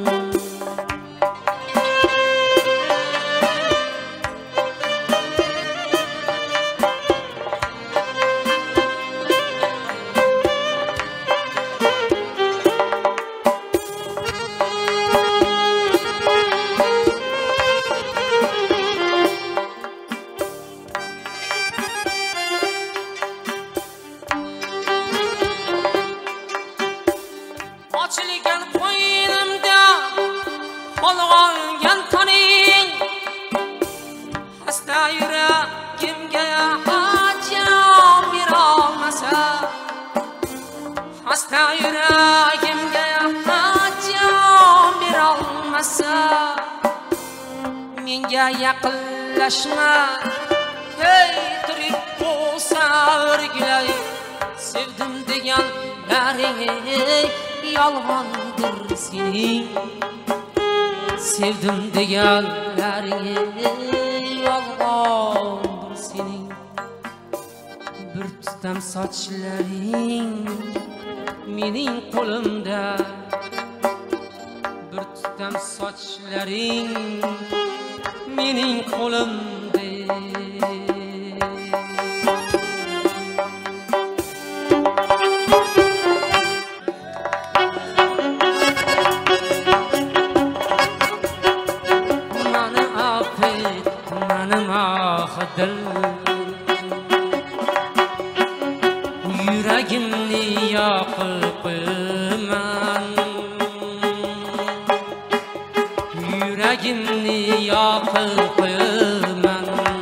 Ochilgan qo'ynimda qolgan qoning hasta yuragimga jon berolmasa hasta yuragimga jon berolmasa menga yaqinlashma hey tirik bo'lsa o'rgilay sevdim deganlaring yolg'ondir sening sevdim deganlaring yolg'ondir sening bir tutam sochlaring mening qo'limda bir tutam sochlaring mening qo'limda yuragimni yoqib qo'yman yuragimni yoqib qo'yman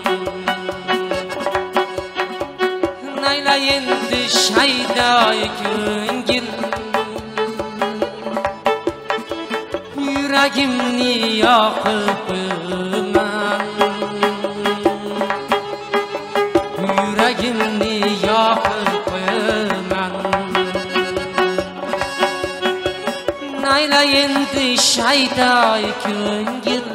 naylay endi shaydoy ko'ngil yuragimni yoqib qo'yman yuragimni yoqib qo'yman naylay endi shaydoy ko'ngil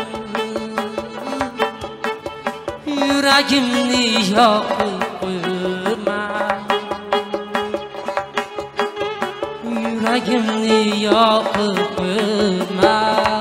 yuragimni yoqib qo'yman yuragimni yoqib qo'yman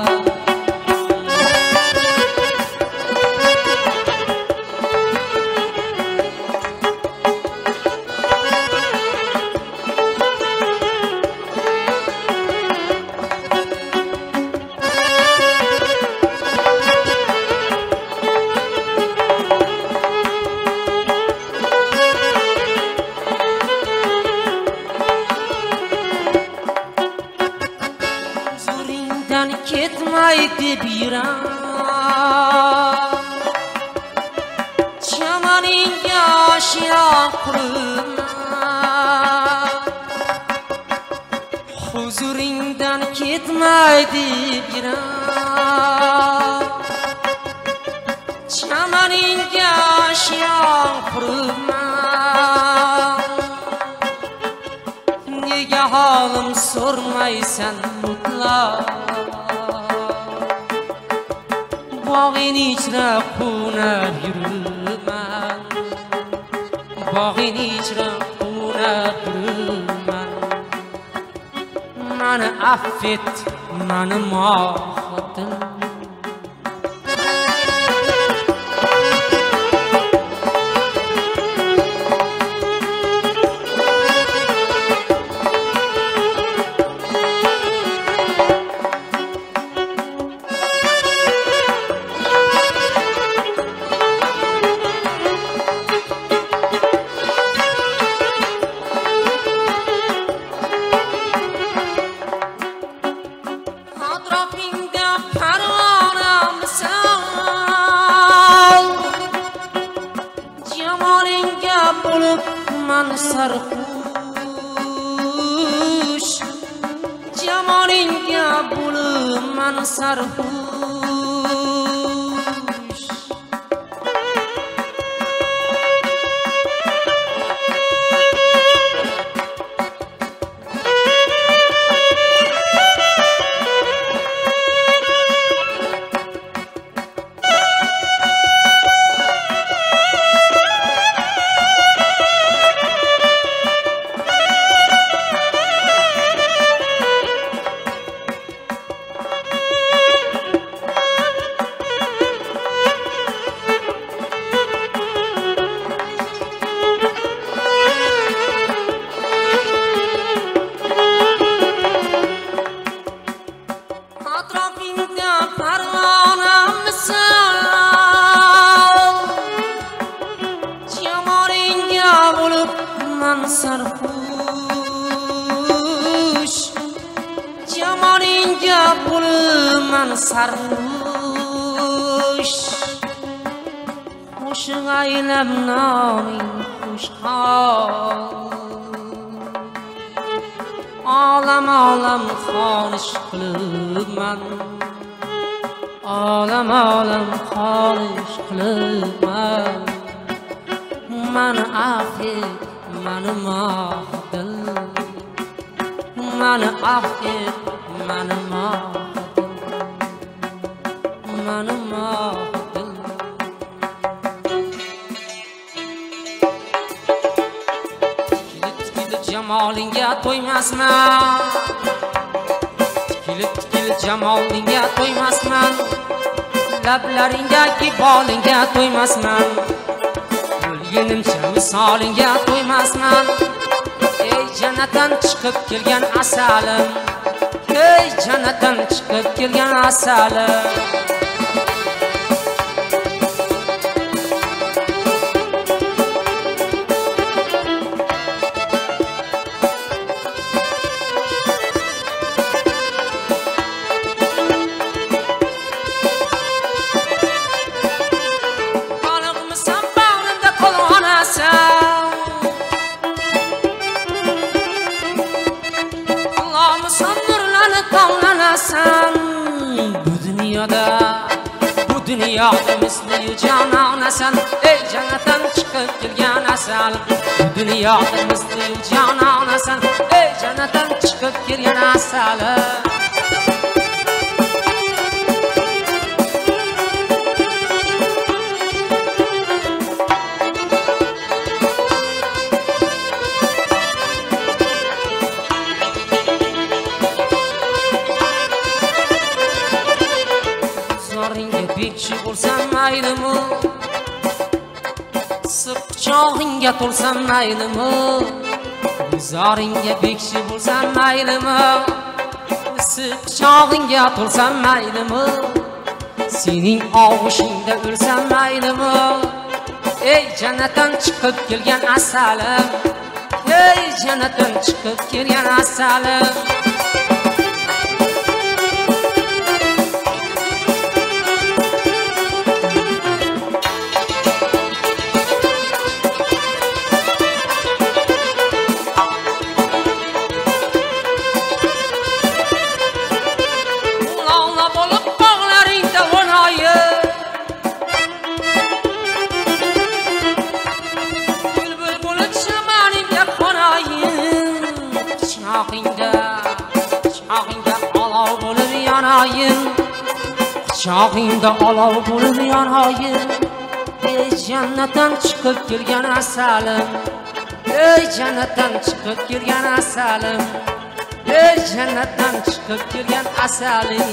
ketmay deb yuram chamaning oshina qurib huzuringdan ketmay deb yuram Chamaninga shiyon quribman. Nega holim so'rmaysan mutlaq? Bog'ing ichra qunab yuribman. Bog'ing ichra qunab yuribman. Mani affet, mani mohatim. Sarhoş Cemalinga bo'lib man sarhoş sarhoş Cemalinga bo'lib man sarhoş Qo'shiq aylab noming xushhol Olam olam xonish qilibman Olam olam xonish qilibman Mani affet Mani mahdim Mani affet Mani mahdim Mani mahdim Tikilib jamolinga to'ymasman Tikilib tikilib jamolinga to'ymasman Lablaringdagi bolingga to'ymasman Yenimcha misolingga to'ymasman Ey jannatdan chiqib kelgan asalim Ey jannatdan chiqib kelgan asalim Bu dünyada, bu dünyada misli cananesan Ey cennetten çıkıp gelgen asal Bu dünyada misli cananesan Ey cennetten çıkıp gelgen asal Bekçi bo'lsam maylimi Sık quchog'ingga to'lsam maylimi Zoringga bekçi bo'lsam maylimi Sık quchog'ingga to'lsam maylimi Sening og'ushingda o'lsam maylimi Ey jannatdan chiqib kelgan asalim Ey jannatdan chiqib kelgan asalim quchog'ingda quchog'ingda olov bo'lib yonayin quchog'ingda olov bo'lib yonayin ey jannatdan chiqib kelgan asalim ey jannatdan chiqib kelgan asalim ey jannatdan chiqib kelgan asalim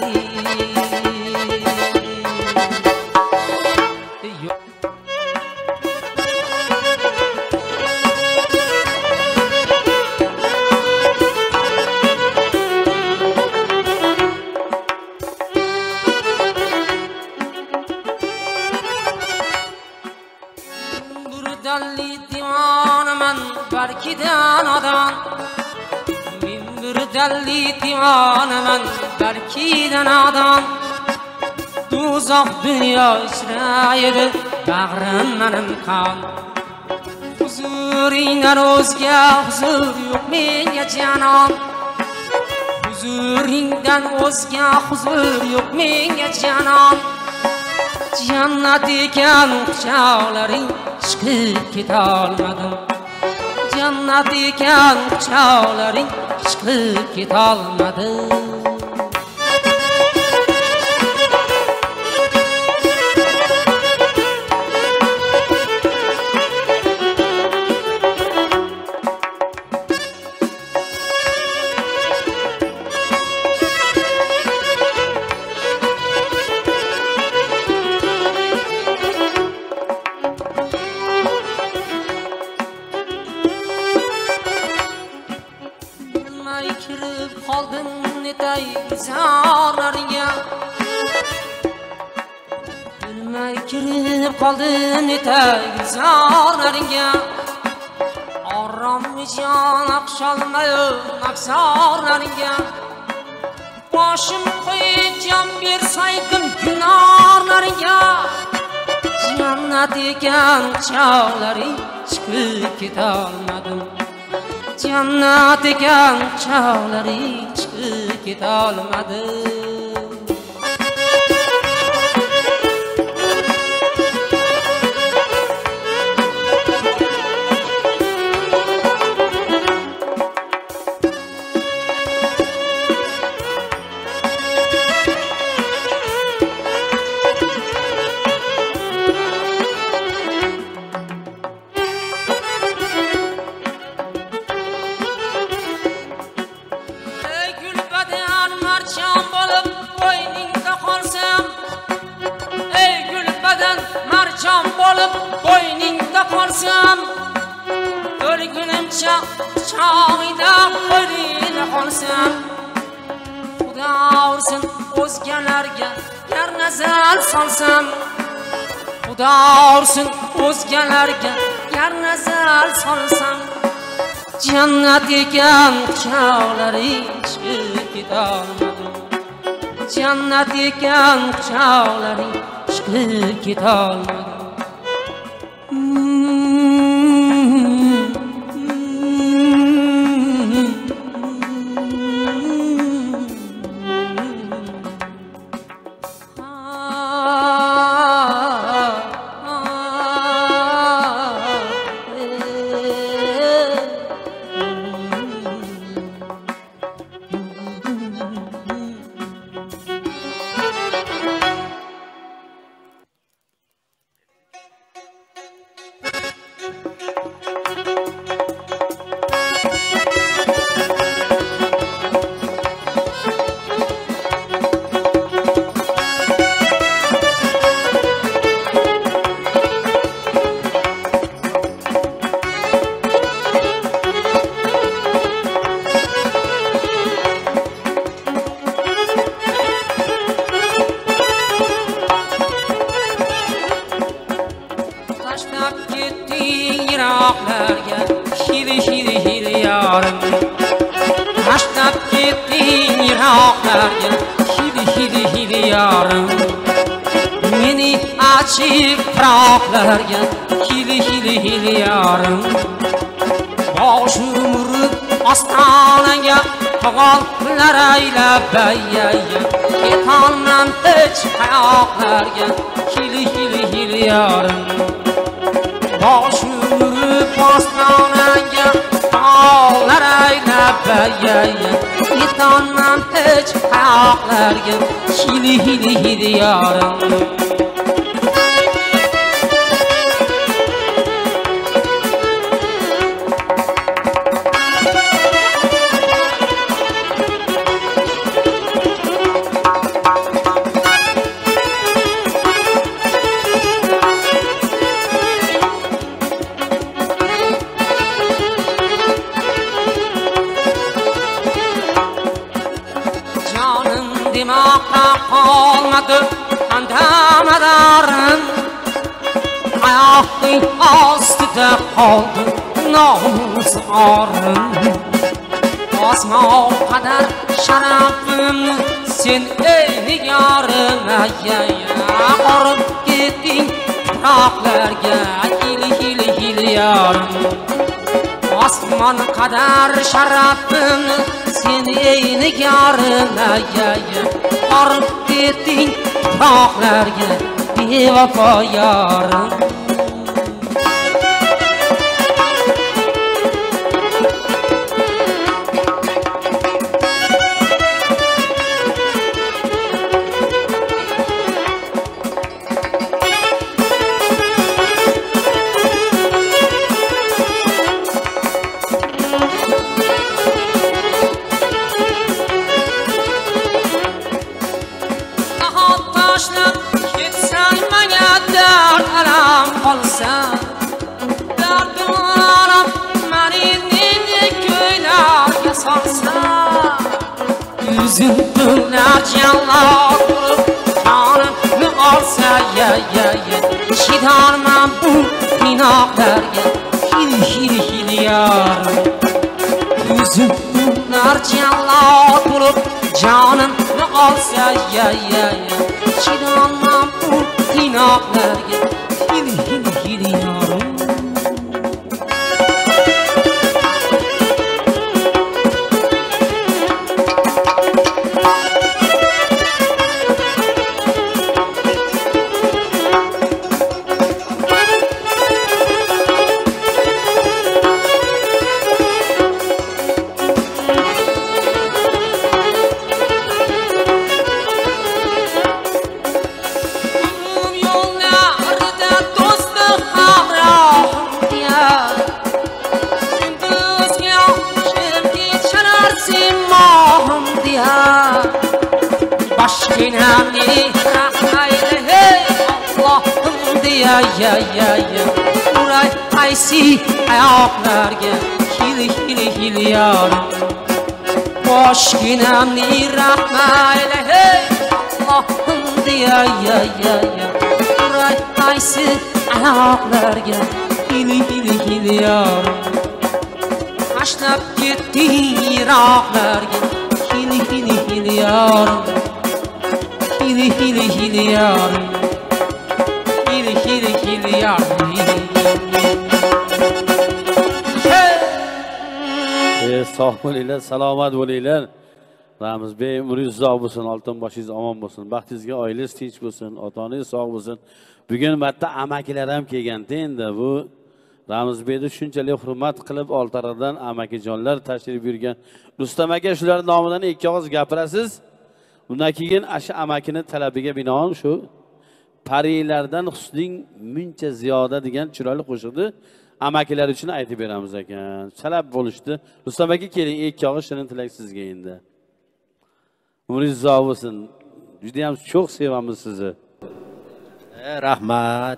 dalli divonaman balkidan odam do'zax dunyo ichra edi bag'rim menim qon huzuringdan o'zga huzur yo'q menga janon huzuringdan o'zga huzur yo'q menga janon jannat ekan quchoqlaring chiqib ketolmadim jannat ekan quchoqlaring chiqib ketolmadim qoldim etay zarlaringga oromjon aqsholmayu naqsorlaringga boshim qo'yib jon bersaydim gunohlaringga jannat ekan quchoqlaring chiqib ketolmadim jannat ekan quchoqlaring chiqib ketolmadim o'lgunimcha quchog'ingda qo'lingda qolsam xudo ursin o'zgalarga gar nazar solsam xudo ursin o'zgalarga gar nazar solsam jannat ekan quchoqlaring chiqib ketolmadim jannat ekan quchoqlaring chiqib ketolmadim hili hili hili yarim boshim urib ostonaga tog'ollar aylab bayyaya ketolmam hech qayoqlarga hili hili hili yarim boshim urib ostonaga tog'ollar aylab labbayaya yetolmam hech qayoqlarga hili hili hili yorim qolmadi andamadarim oyoqning ostida qoldi nomus orim osmon qadar sharafimni sen ey nigorim qorib ketding tuproqlarga hili hili hili yorim osmon qadar sharafimni sen ey nigorim qorib ketding tuproqlarga bevafo yorim Yüzün döner canlar canımı alsa ya ya ya Şidarmam bu binaklarga hili hili hili yarim Yüzün döner canlar bulup canımı alsa ya ya ya Şidarmam bu binaklarga hili hili hili yarim Ya ya ya ya Uray aysi ayaklarga hili hili hili yarim Boşginamni rahmayla hey Allah'ım diya ya ya ya Uray aysi ayaklarga hili hili hili yarim Taşlab ketdi yiroqlarga hili hili hili yarim Hili hili hili yarim Hili hili hili yarim Sog' bo'linglar, salomat bo'linglar. Ramizbek umringiz uzoq bo'lsin, oltin boshingiz omon bo'lsin, baxtingizga oilangiz tinch bo'lsin, ota-onangiz sog' bo'lsin. Bugun marta amakilar ham kelganda endi bu Ramizbekni shunchalik hurmat qilib Oltiariqdan amakijonlar tashrif buyurgan. Rustam aka shular nomidan ikki og'iz gapirasiz. Bundan keyin asha amakini talabiga binoan shu Parilardan husning muncha ziyoda degan chiroyli qo'shiqni amakilar uchun aytib beramiz ekan. Chalab bo'lishdi. Rustam aka keling, ikki og'iz shirin tilak sizga endi. Umringiz uzoq bo'lsin. Juda ham çok sevamiz sizni. Rahmat.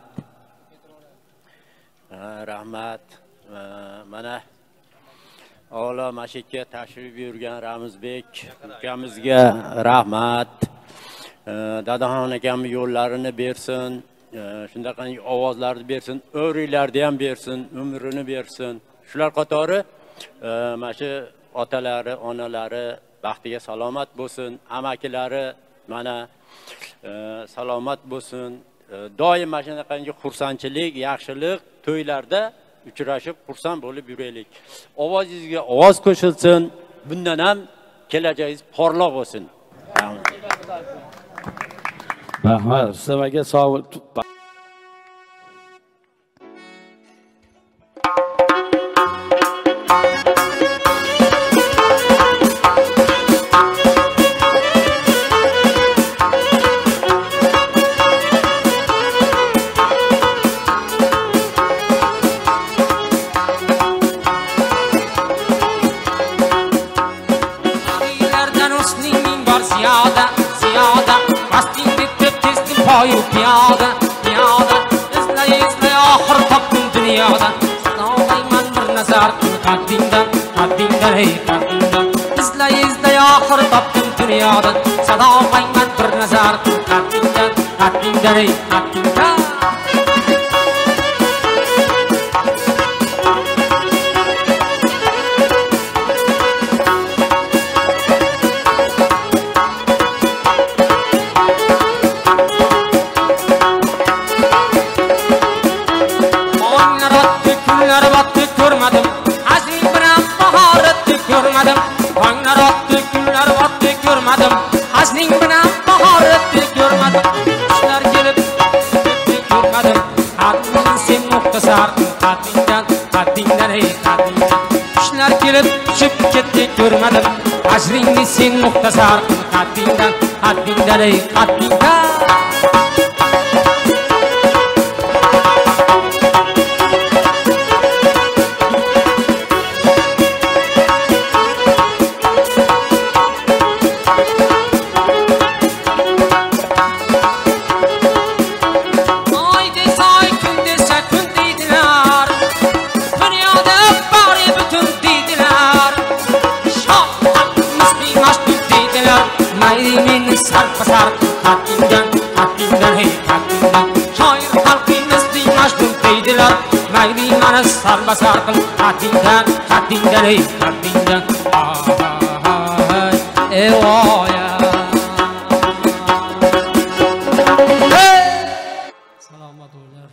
Rahmat. Mana Ola mashikka tashrif buyurgan Ramizbek ukamizga rahmat. Dadaxon akam yo'llarini bersin, shundaqangi ovozlarni bersin, o'ringlarni ham bersin, umrini bersin. Shular qatori mana shu otalari, onalari baxtiga salomat bo'lsin, amakilari mana salomat bo'lsin. Doim mana shunaqangi xursandchilik, yaxshilik to'ylarda uchrashib xursand bo'lib yuraylik. Ovozingizga ovoz qo'shilsin, bundan ham kelajagingiz porloq bo'lsin. Rahmat, Rustam aka sog' bo'ling. hey qattingdan izlay izlay oxir topdim dunyoda sado qaymat bir nazar qattingdan qattingdan hey qattingdan görmedim azim bilan bahoratni görmedim oynar otdi kunlar otdi görmedim azning bilan bahoratni görmedim qushlar kelib ketdi görmedim qatning sen muxtasar qattingdan qattingdan ey qattingdan qushlar kelib uchib ketdi görmedim ajringni sen muxtasar qattingdan qattingdan ey qattingdan sarpasar qattingdan qattingdan hey qattingdan shoir xalqimiz diymashdim deydilar mayli mana sarpasar qil qattingdan qattingdan hey qattingdan ey voya salomat bo'linglar.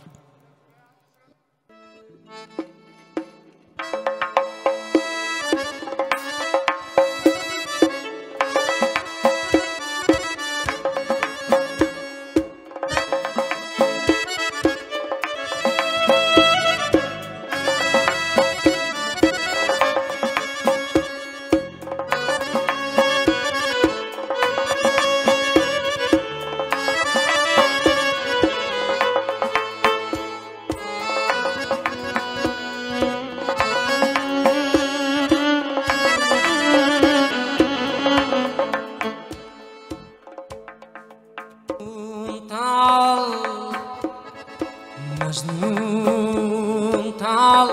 Majnun tal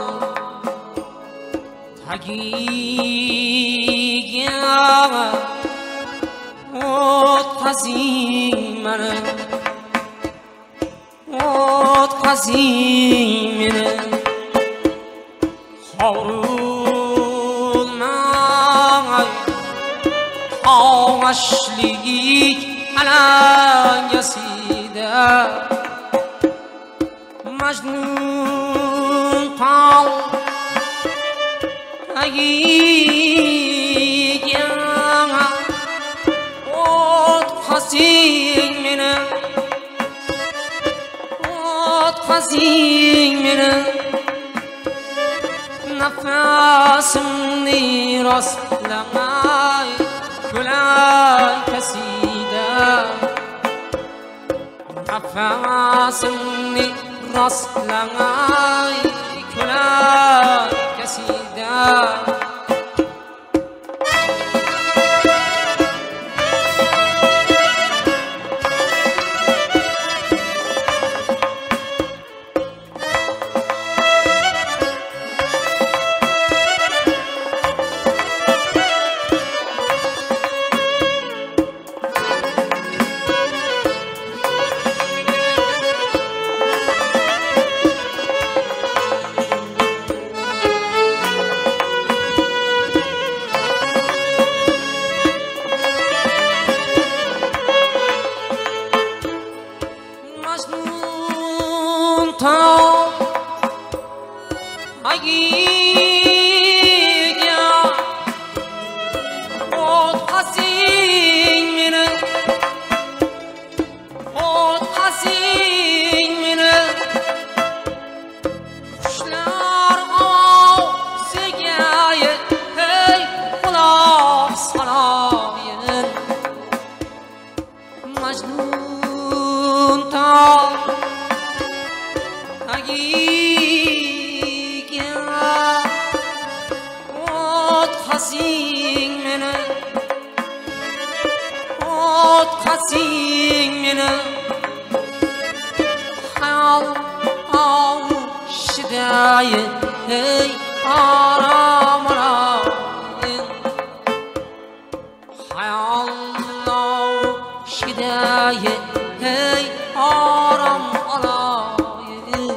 tagiga o'tkazing meni o'tkazing meni hovrilmay og'ashlik alangasida Majnun tal tagiga o'tkazing meni o'tkazing meni nafasimni rostlamay ko'lankasida nafasimni rostlamay ko'lankasida hey aram aram hayallar şideye hey aram alayım.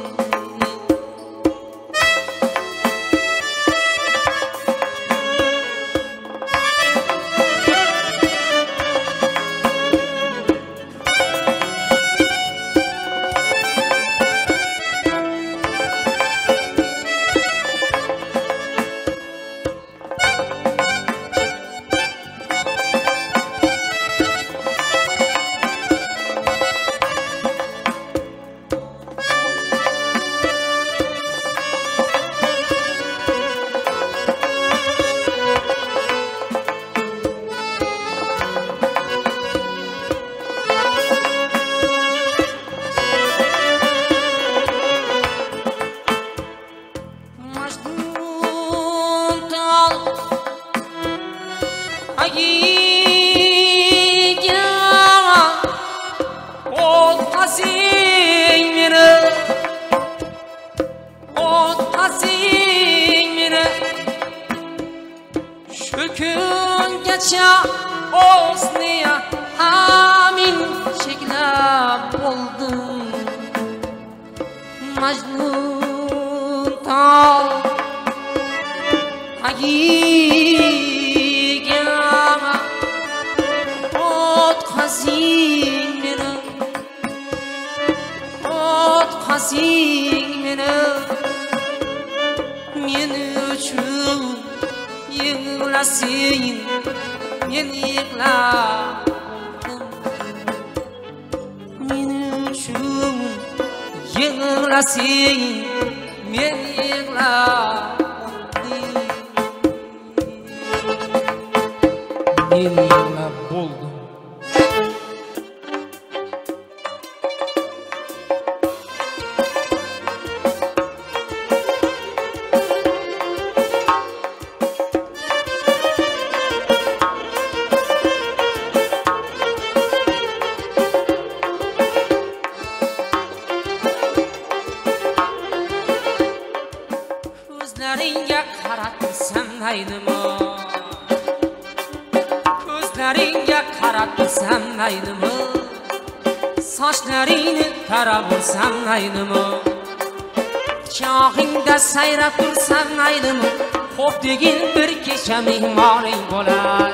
Sayrab tursam aydimi xo'p degin bir kecha mehmoning bo'lay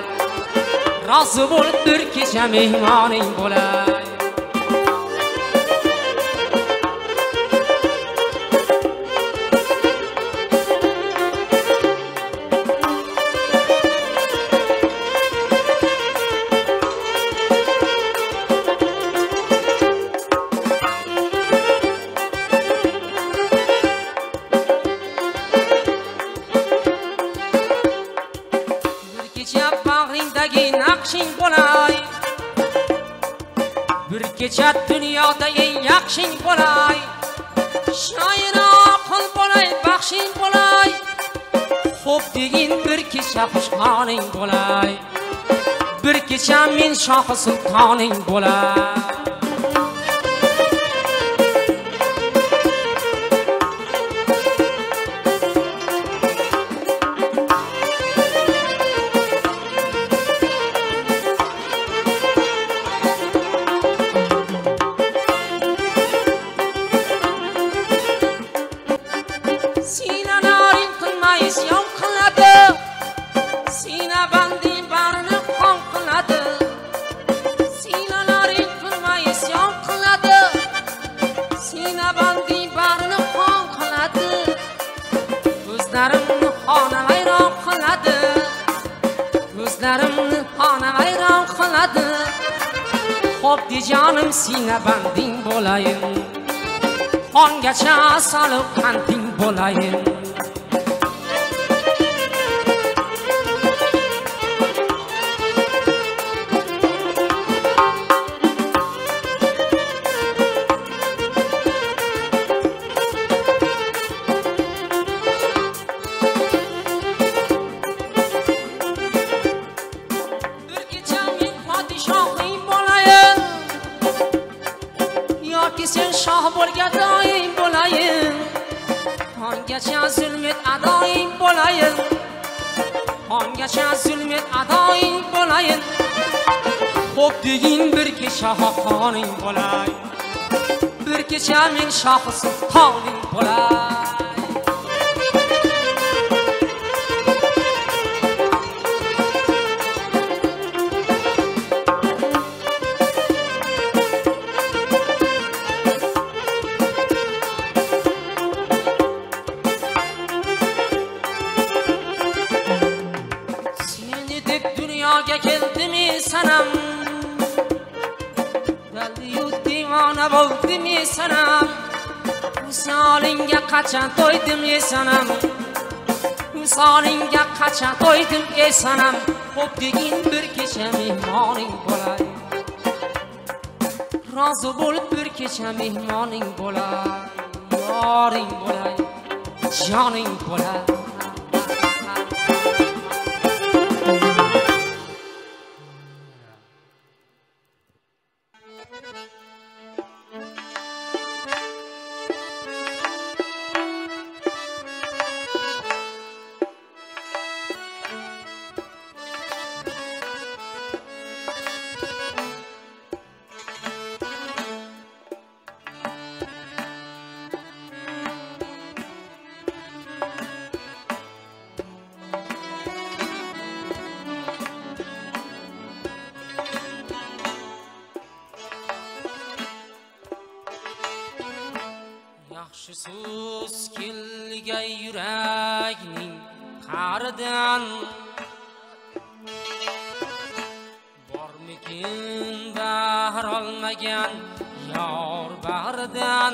rozi bo'lib bir kecha mehmoning bo'lay kecha dunyoda eng yaxshing bo'lay shoira qul bo'lay baxshing bo'lay xo'p degin bir kecha xushholing bo'lay bir kecha men shohi sultoning bo'lay Canım sine banding bo'layim qongacha solib qanding bo'layim sen shoh bo'lgadoying bo'layim qongacha zulmet adoying bo'layim qongacha zulmet adoying bo'layim Xuddigin bir kecha xoqoning bo'lay, bir kecha men shoh sultoning bo'lay. Seni deb dunyoga keldimi sanam, daldiyu divona bo'ldimi sanam, misolingga qachon to'ydim ey sanam, misolingga qachon to'ydim ey sanam, xo'p degin bir kecha mehmoning bo'lay, rozi bo'lib bir kecha mehmoning bo'lay, yoring bo'lay, joning bo'lay. Yaxshi so'z kelgan yurakning qa'ridan, bormikin bahr olmagan yor bag'ridan,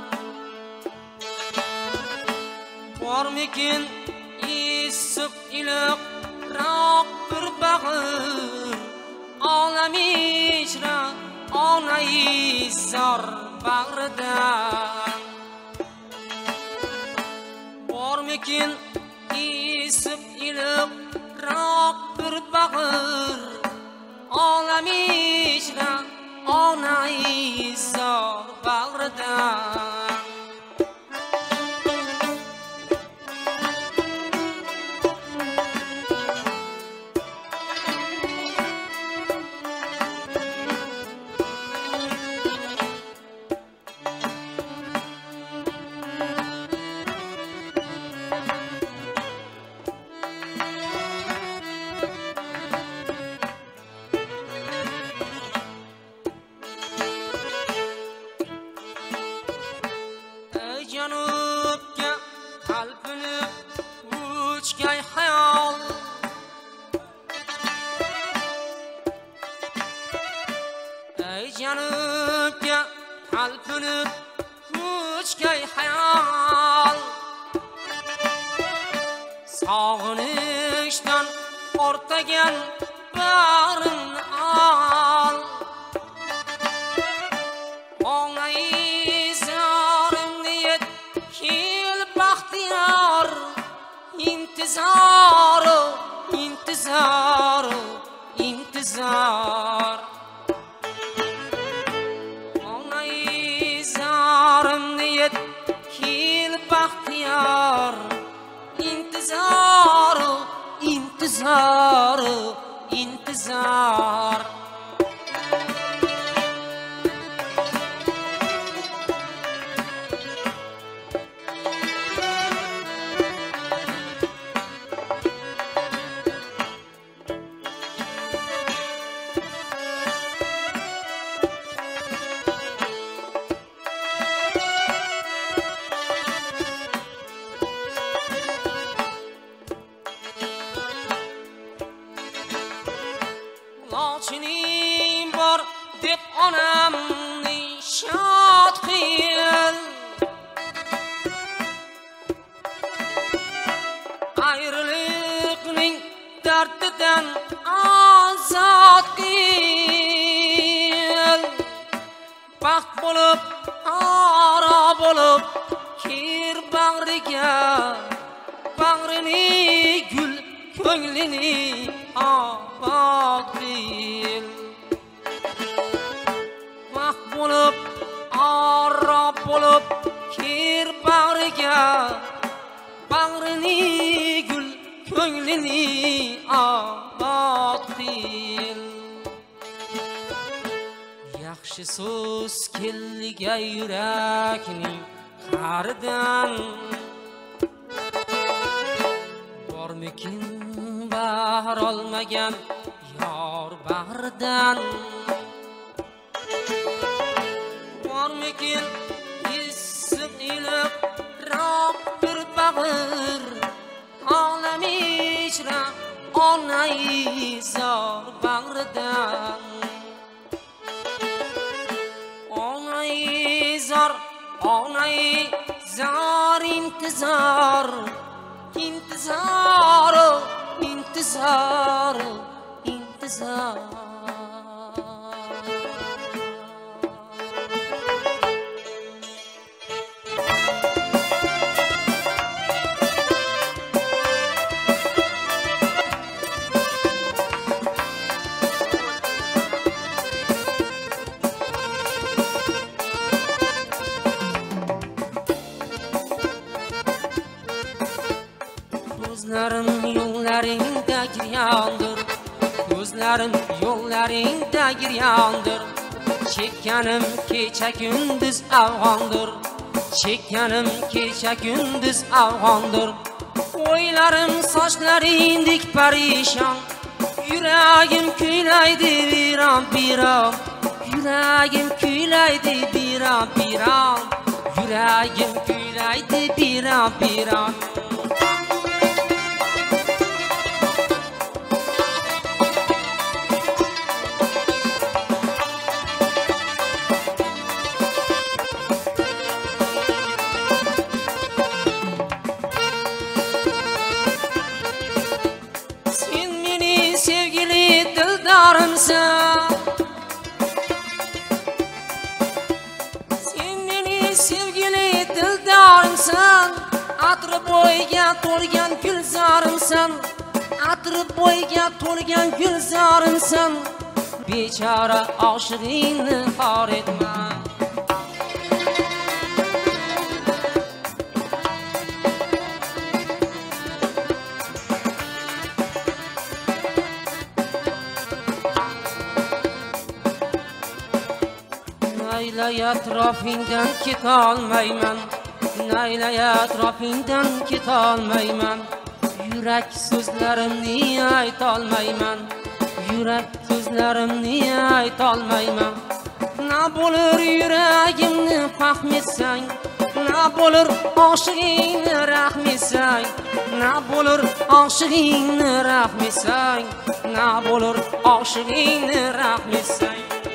bormikin issiq iliqroq bir bag'ir, olami ichra onai zor bag'ridan, bormikin isib iliqroq bir bag'ir, olami ichra onai zor bag'ridan. Janubga talpinib uchgay hayol, ey janubga talpinib uchgay hayol, sog'inishdan o'rtagan bag'rimni ol, onai intizor, intizor, intizor. Onai zorimni yet kil baxtiyor, intizor, intizor, intizor. Lochinim bor deb onamni shod qil, ayriliqning dardidan ozod qil, baxt bo'lib oro bo'lib kir bag'riga, bag'rini gul ko'nglini obod qil, baxt bo'lib oro bo'lib kir bag'riga, bag'rini gul ko'nglini obod qil. yaxshi so'z kelga yurakning qaridan bormikin bahr olmagan yor bag'ridan bormikin issiq iliq rob bir bag'ir olam ichra onai zor bag'ridan onai zor onai zor intizor intizor intizor intizor Gözlerim yollarında giryandır Gözlerim yollarında giryandır Çekkenim kecha gündüz avgandır Çekkenim kecha gündüz avgandır Oylarım saçlarındik perişan Yüreğim küyleydi bir an bir an Yüreğim küyleydi bir an bir an Yüreğim küyleydi bir an bir an Sen meni sevgili dildorimsan Atri bo'yiga to'lgan gulzorimsan Atri bo'yiga to'lgan gulzorimsan Bechora oshig'ingni xor etma Naylay atrofingdan ketolmayman Naylay atrofingdan ketolmayman Yurak so'zlarimni aytolmayman Yurak so'zlarimni aytolmayman Na bo'lur yuragimni fahm etsang Na bo'lur oshig'ingni rahm etsang Na bo'lur oshig'ingni rahm etsang Na bo'lur oshig'ingni rahm etsang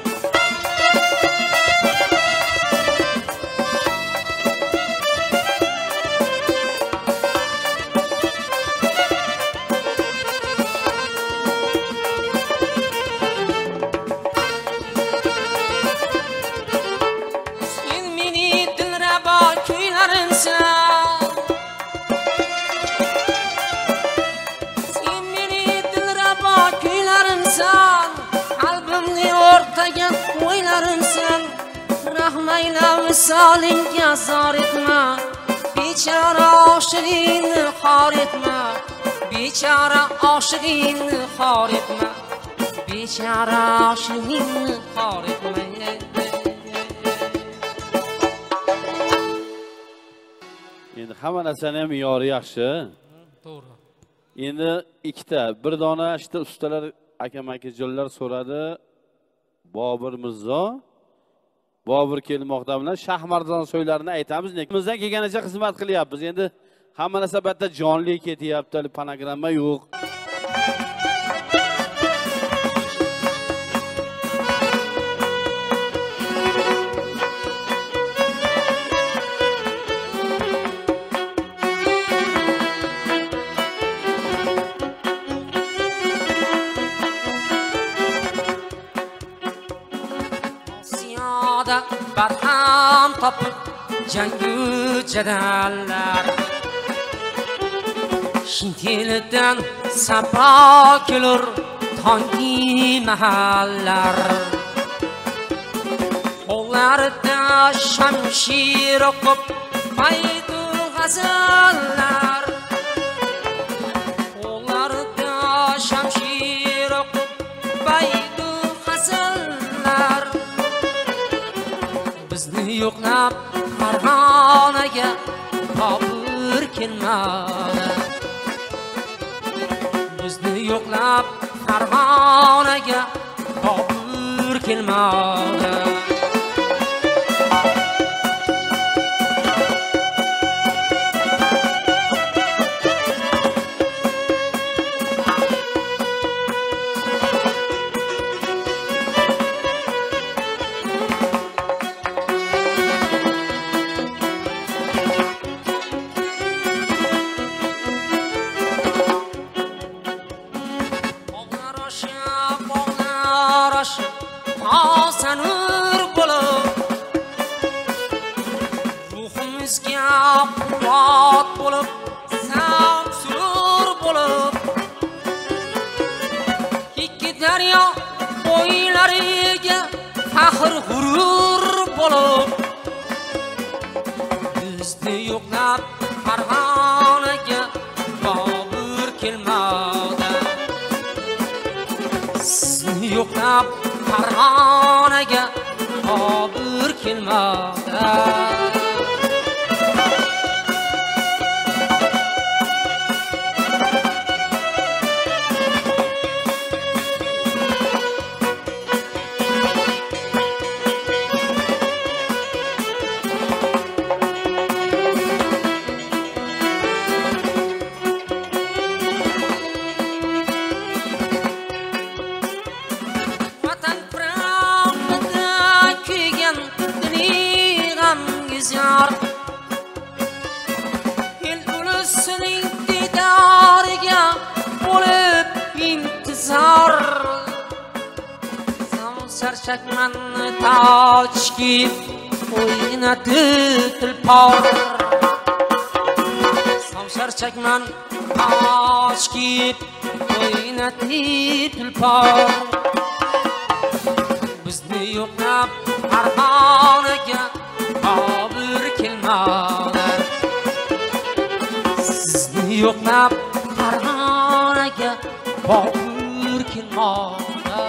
Sen meni dilrabo kuylarimsan Qalbimni o'rtagan o'ylarimsan Rahmayla visolingga zor etma Bechora oshig'ingni xor etma Bechora oshig'ingni xor etma Bechora oshig'ingni xor etma Endi hamma narsani ham me'yori yaxshi. To'g'ri. Endi ikkita, bir dona ishda ustalar akam-akajonlar so'radi. Bobur Mirzo, Bobur kelmoqda bilan Shahmardon so'ylarini aytamiz. Bizdan kelganicha xizmat qilyapmiz. Endi hamma narsa batda jonli ketyapti, fonogramma yo'q. Barham topib jangu jadallar Shintildan sabro kelur tonggi mahallar Qo'llarida shamshir o'qib baytu g'azallar Qo'llarida shamshir o'qib baytu g'azallar yo'qlab Farg'onaga Bobur kelmadi. Bizni yo'qlab Farg'onaga Bobur kelmadi. Sanır bulup ruhumuzga quvvat bulup samsur bulup ikki daryo bo'ylariga faxr g'urur bulup bizni yo'qlab Farg'onaga Bobur kelmadi. Sizni yo'qlab Farg'onaga Bobur kelmadi. El ulusining didoriga bo'lib intizor. Samsarchakman toj kiyib o'ynatib tulpor. Samsarchakman toj kiyib o'ynatib tulpor. Bizni yo'qlab Farg'onaga Bobur kelmadi. Sizni yo'qlab Farg'onaga Bobur kelmadi.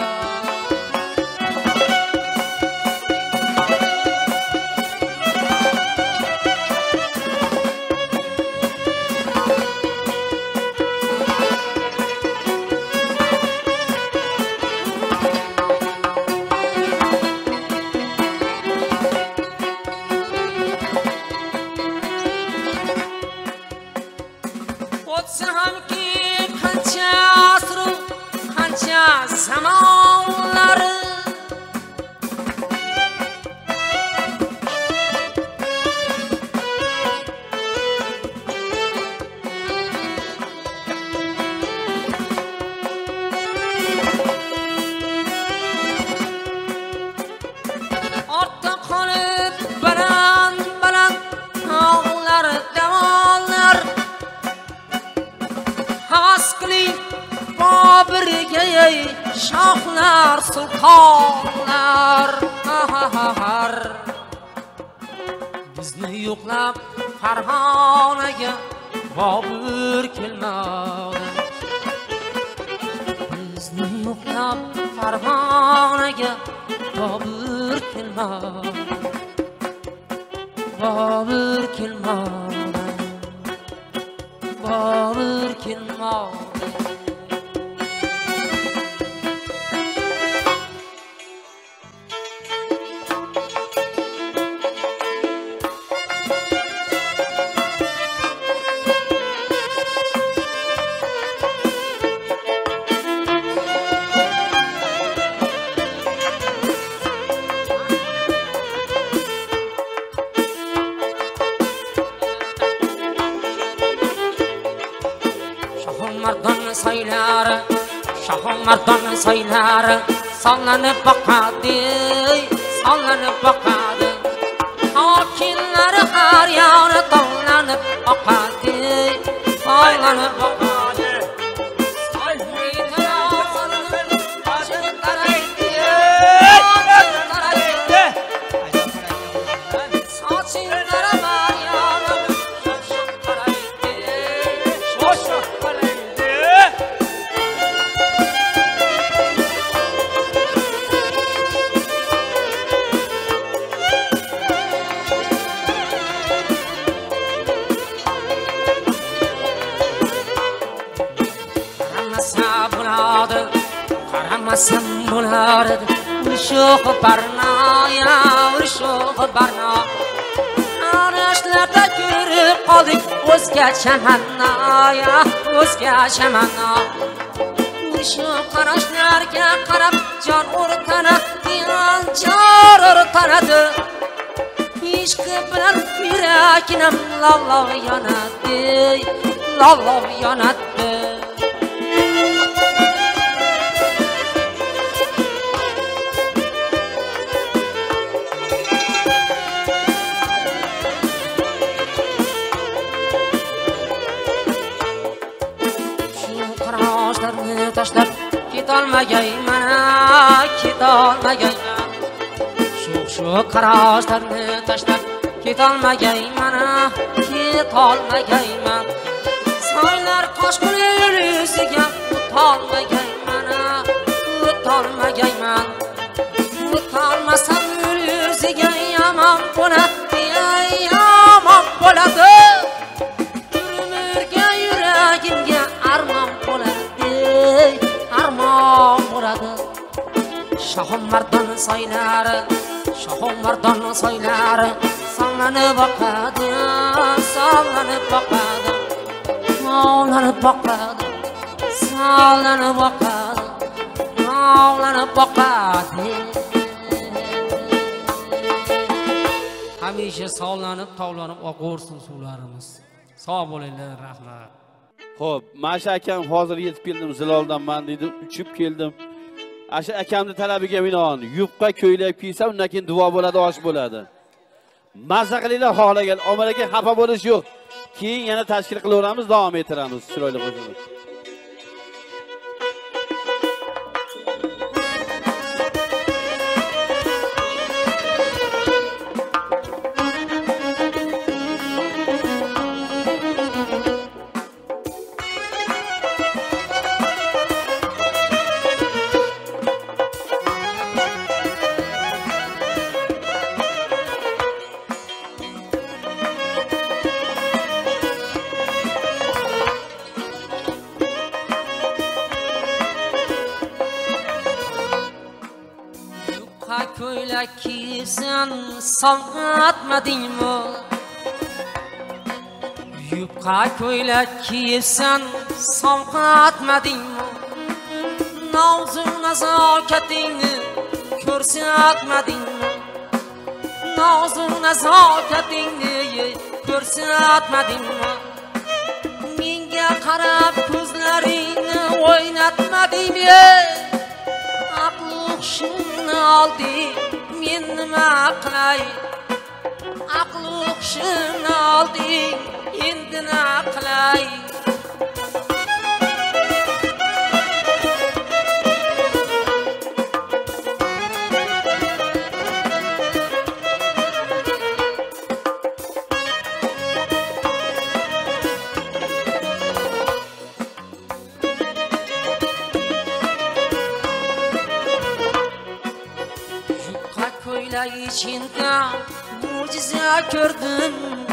Zamonlari ortda qolib baland baland tog'lar damonlar havas qiling Bobirga ey shohlar sultonlar. Bizni yo'qlab Farg'onaga Bobur kelmadi. Bizni yo'qlab Farg'onaga Bobur kelmadi. Bobur kelmadi. Bobur kelmadi. Saylar, Şahım Mardon saylar, sallanıp bakadı, sallanıp bakadı. Hakinleri her yana dolanıp bakadı, sallanıp bakadı. bo'lar edi urshoq barnoya urshoq barno arashlarda ko'rib qoldik o'zgacha mannoya o'zgacha manno shu qarashlarga qarab jon o'rtana jon o'rtanadi ishq bilan yuragim lavlov yonadi lavlov yonadi tashlab ketolmagayman ketolmagayman shu shu qarashlarni tashlab ketolmagayman ketolmagayman soylar qoshqul yuziga o'tolmagayman o'tolmagayman o'tolmasam yuziga yomon bo'ladi yomon bo'ladi umrga yuragimga armon bo'ladi armon bo'ladi shohim mardon soylari shohim mardon soylari sonlanib boqadi sonlanib boqadi sonlanib boqadi sonlanib boqadi sonlanib boqadi hamisha sonlanib tovlanib oqaversin suvlarimiz sog' bo'linglar rahmat. Xo'p, Masha akam hozir yetib keldim Ziloldan men dedi, uchib keldim. Asha akamning talabiga binoan yupqa ko'ylak kiysam, undan keyin duo bo'ladi, osh bo'ladi. Mazza qilinglar xohlagan, omaraga xafa bo'lish yo'q. Keyin yana tashkil qilaveramiz, davom ettiramiz chiroyli qo'shiqni. Ko'ylak kiysan salqatmadingmi? Yupqa ko'ylak kiysan salqatmadingmi? Nozu nazokatingni ko'rsatmadingmi? Nozu nazokatingni ko'rsatmadingmi? Menga qarab ko'zlaringni o'ynatmadingmi? Aqluqshini oldi, men nima qilay? Aqluqshini oldi, endi nima qilay? İçinde mucize gördüm.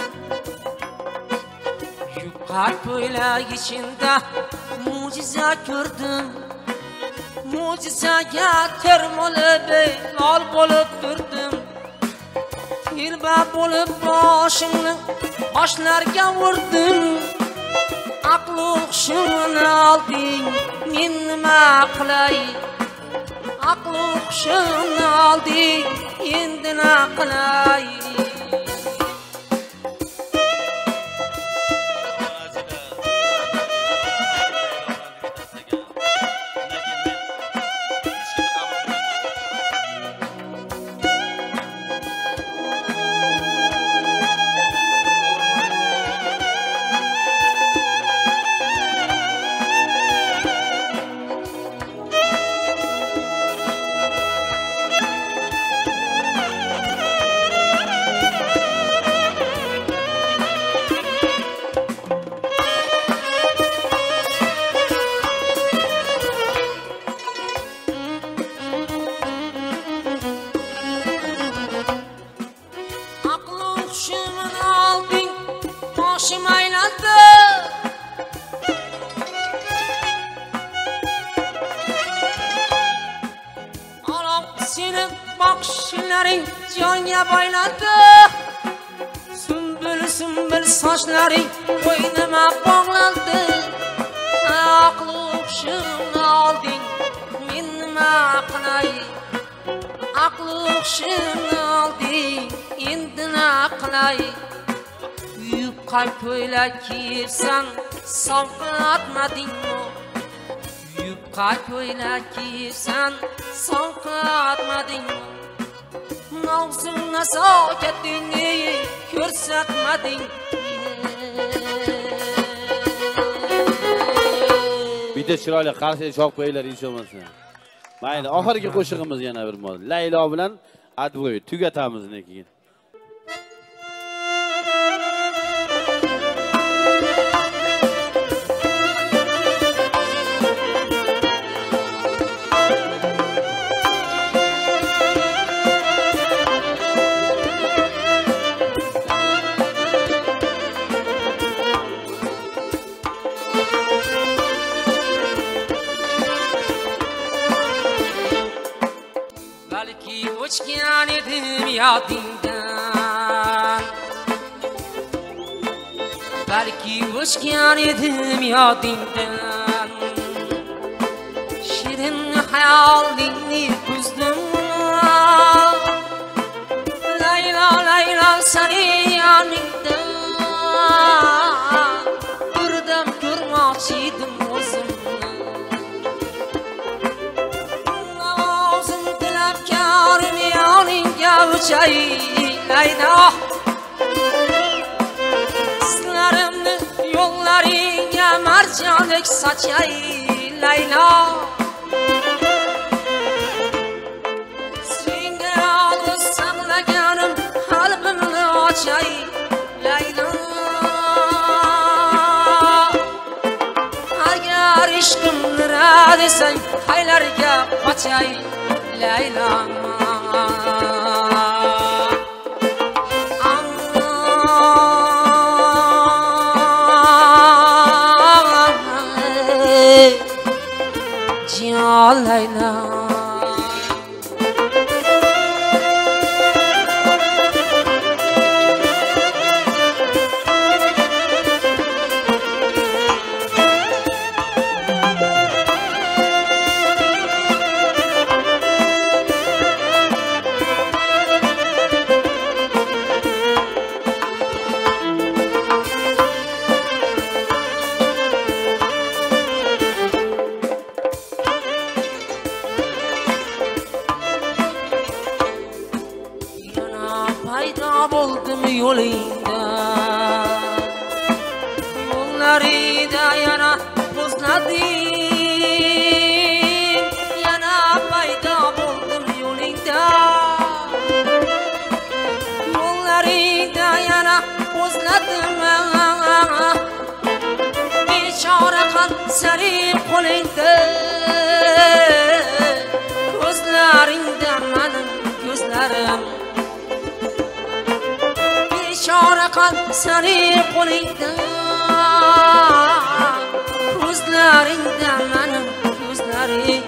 Yupqa ko'ylak içinde mucize gördüm. Mucizega termolib lol bo'lib turdim. Tilba bo'lib boshimni boshlarga urdim. Aql hushimni olding, men nima qilay? Aql hushimni olding, endi nima qilay? senin bakışların jonga boyladi. Sümbül sümbül saçların boynuma bağlandı. Aqlı uqshimni olding, men nima qilay? Aqlı uqshimni olding, endi nima qilay? Yupqa ko'ylak kiyibsan, salqin atmadingmi? Yupqa ko'ylak kiyibsan, salqin atmadingmi? Navzing nazokatingni ko'rsatmading. Bitta chiroyli qarshi choq qo'yinglar hech bo'lmasa. Mayli, oxirgi qo'shig'imiz yana bir mod. Laylo bilan Advoy tugatamiz keyin. O'chgan edim yodingdan, balki o'chgan edim yodingdan. Shirin hayolingni buzdim. Laylo laylo seni yoningda birdam ko'rmoqchi edim o'zimni. Uçay Laylo, sizlarimni yo'llaringga marjondek sochay Laylo. Senga yolg'iz saqlaganim qalbimni ochay Laylo. Agar ishqimni rad desang qaylarga qochay Laylo. Layla yo'lingda, yo'llarida yana o'zladim, yana paydo bo'ldim yo'lingda, yo'llarida yana o'zladim. Bechora qalbsarim qo'lingda, ko'zlaringda mening ko'zlarim. Bechora qalbsari qo'lingda, ko'zlaringda mening ko'zlarim.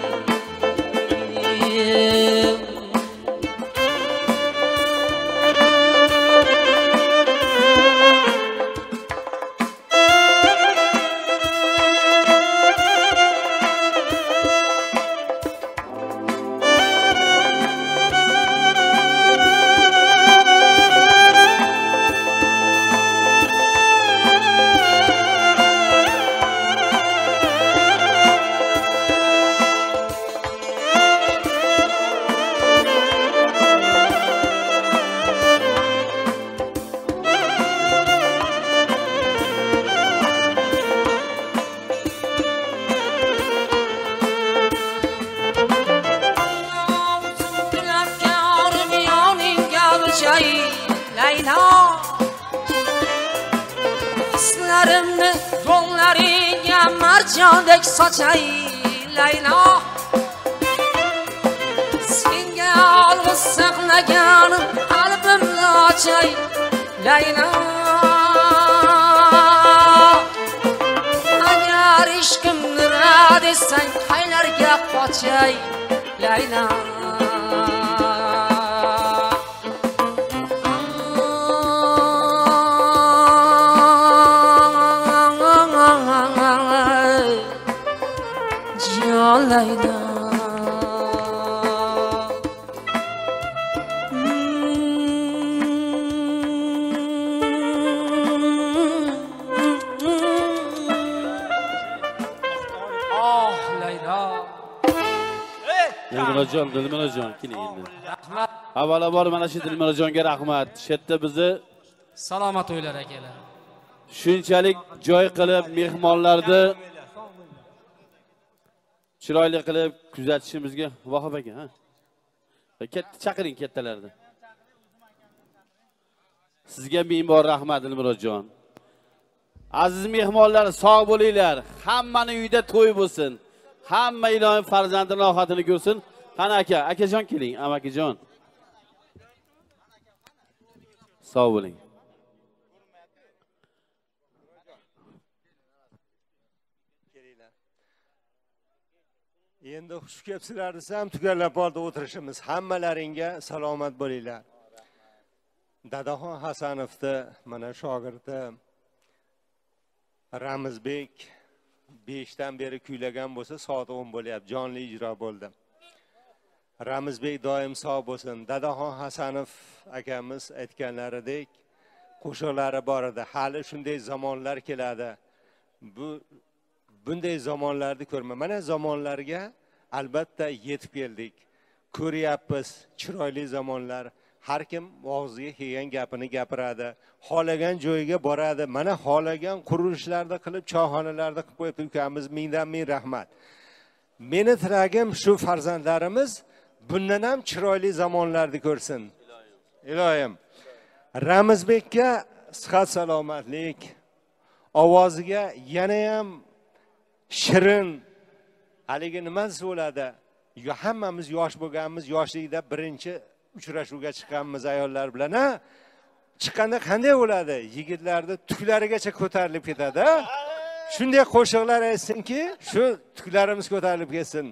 Laylo, hislarimni yo'llaringga marjondek sochay Laylo. Senga yolg'iz saqlaganim qalbimni ochay Laylo. Agar ishqimni rad etsang qaylarga qochay Laylo. Dilmurodjon, Dilmurodjon, keling endi. Rahmat. Avvalambor mana shu Dilmurodjonga rahmat. Shu yerda bizni Salomat o'ylar akalar. shunchalik joy qilib, mehmonlarni chiroyli qilib kuzatishimizga Vohab aka, ha. Katta chaqiring kattalarni. Sizga ming bor rahmat Dilmurodjon. Aziz mehmonlar, sog' bo'linglar. Hammaning uyida to'y bo'lsin. Hamma ilohim farzandining rohatini ko'rsin. Qani aka, akajon keling, amakijon. Sog' bo'ling. Endi xush kelibsizlar desam, tugallab qoldi o'tirishimiz. Hammalaringga salomat bo'linglar. Dadaxon Hasanovni mana shogirdi Ramizbek beshdan beri kuylagan bo'lsa, soat o'n bo'lyapti, jonli ijro bo'ldi. Ramizbek doim sog' bo'lsin. Dadaxon Hasanov akamiz aytganlaridek qo'shiqlari bor edi. Hali shunday zamonlar keladi. Bu bunday zamonlarni ko'rma. Mana zamonlarga albatta yetib keldik. Ko'ryapmiz, chiroyli zamonlar. Har kim og'ziga kelgan gapini gapiradi, xolagan joyiga boradi. Mana xolagan qurilishlarni qilib, choyxonalarni qilib qo'yib ukamiz, mingdan ming rahmat. Meni tilagim shu farzandlarimiz bundan ham chiroyli zamonlarni ko'rsin. Ilohim. Ramizbekka sihat salomatlik, ovoziga yana ham shirin, haligi nimasi bo'ladi? Yo hammamiz yosh bo'lganmiz, yoshlikda birinchi uchrashuvga chiqqanmiz ayollar bilan, ha? Chiqqanda qanday bo'ladi? Yigitlarni tuklarigacha ko'tarilib ketadi, ha? Shunday qo'shiqlar aytsinki, shu tuklarimiz ko'tarilib ketsin.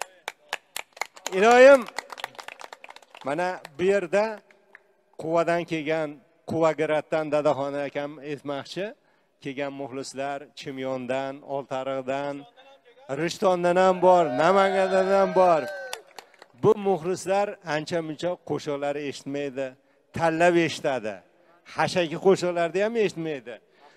Ilohim, mana bu yerda Quvadan kelgan, Quvagraddan Dadaxon akam aytmoqchi, kelgan muxlislar Chimyondan, Oltariqdan, Rishtondan ham bor, Namangandan ham bor. Bu muxlislar ancha-muncha qo'shiqlar eshitmaydi, tanlab eshitadi. Hashaki qo'shiqlarni ham eshitmaydi.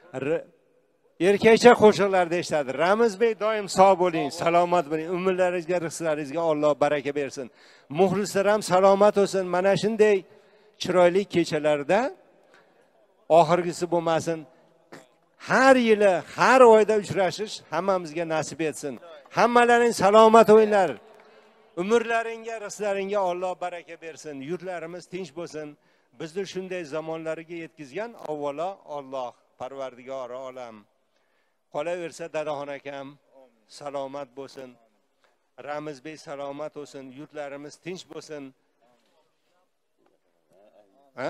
Erkakcha qo'shiqlarni eshitadi. Ramizbek doim sog' bo'ling, salomat bo'ling. Umrlaringizga, rizqlaringizga Alloh baraka bersin. Muxlislar ham salomat bo'lsin. Mana shunday chiroyli kechalarda oxirgisi bo'lmasin. Har yili, har oyda uchrashish hammamizga nasib etsin. Hammalaring salomat o'yinglar. Umrlaringga, rizqlaringga Alloh baraka bersin. Yurtlarimiz tinch bo'lsin. Bizni shunday zamonlarga yetkazgan avvalo Alloh, Parvardigori olam. Qolaversa Dadaxon akam salomat bo'lsin. Ramizbek salomat bo'lsin. Yurtlarimiz tinch bo'lsin. Ha?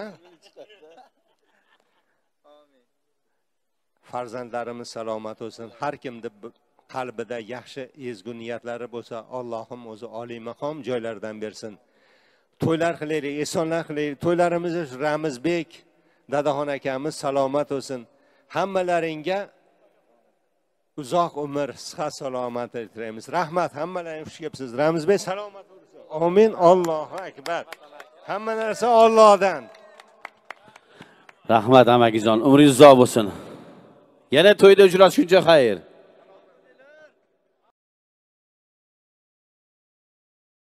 Farzandlarimiz salomat bo'lsin. Har kimda qalbida yaxshi ezgu niyatlari bo'lsa, Allohim o'zi oliy maqom joylardan bersin. To'ylar qilaylik, esonlar qilaylik. To'ylarimizni Ramizbek, Dadaxon akamiz salomat bo'lsin. Hammalaringga uzoq umr, sihat, salomatlik tilaymiz. Rahmat, hammalaring xush kelibsiz. Ramizbek salomat bo'lsin. Amin. Allohu akbar. Hamma narsa Allohdan. Rahmat amakijon, umringiz uzoq bo'lsin. Yana to'yda uchrashguncha xayr.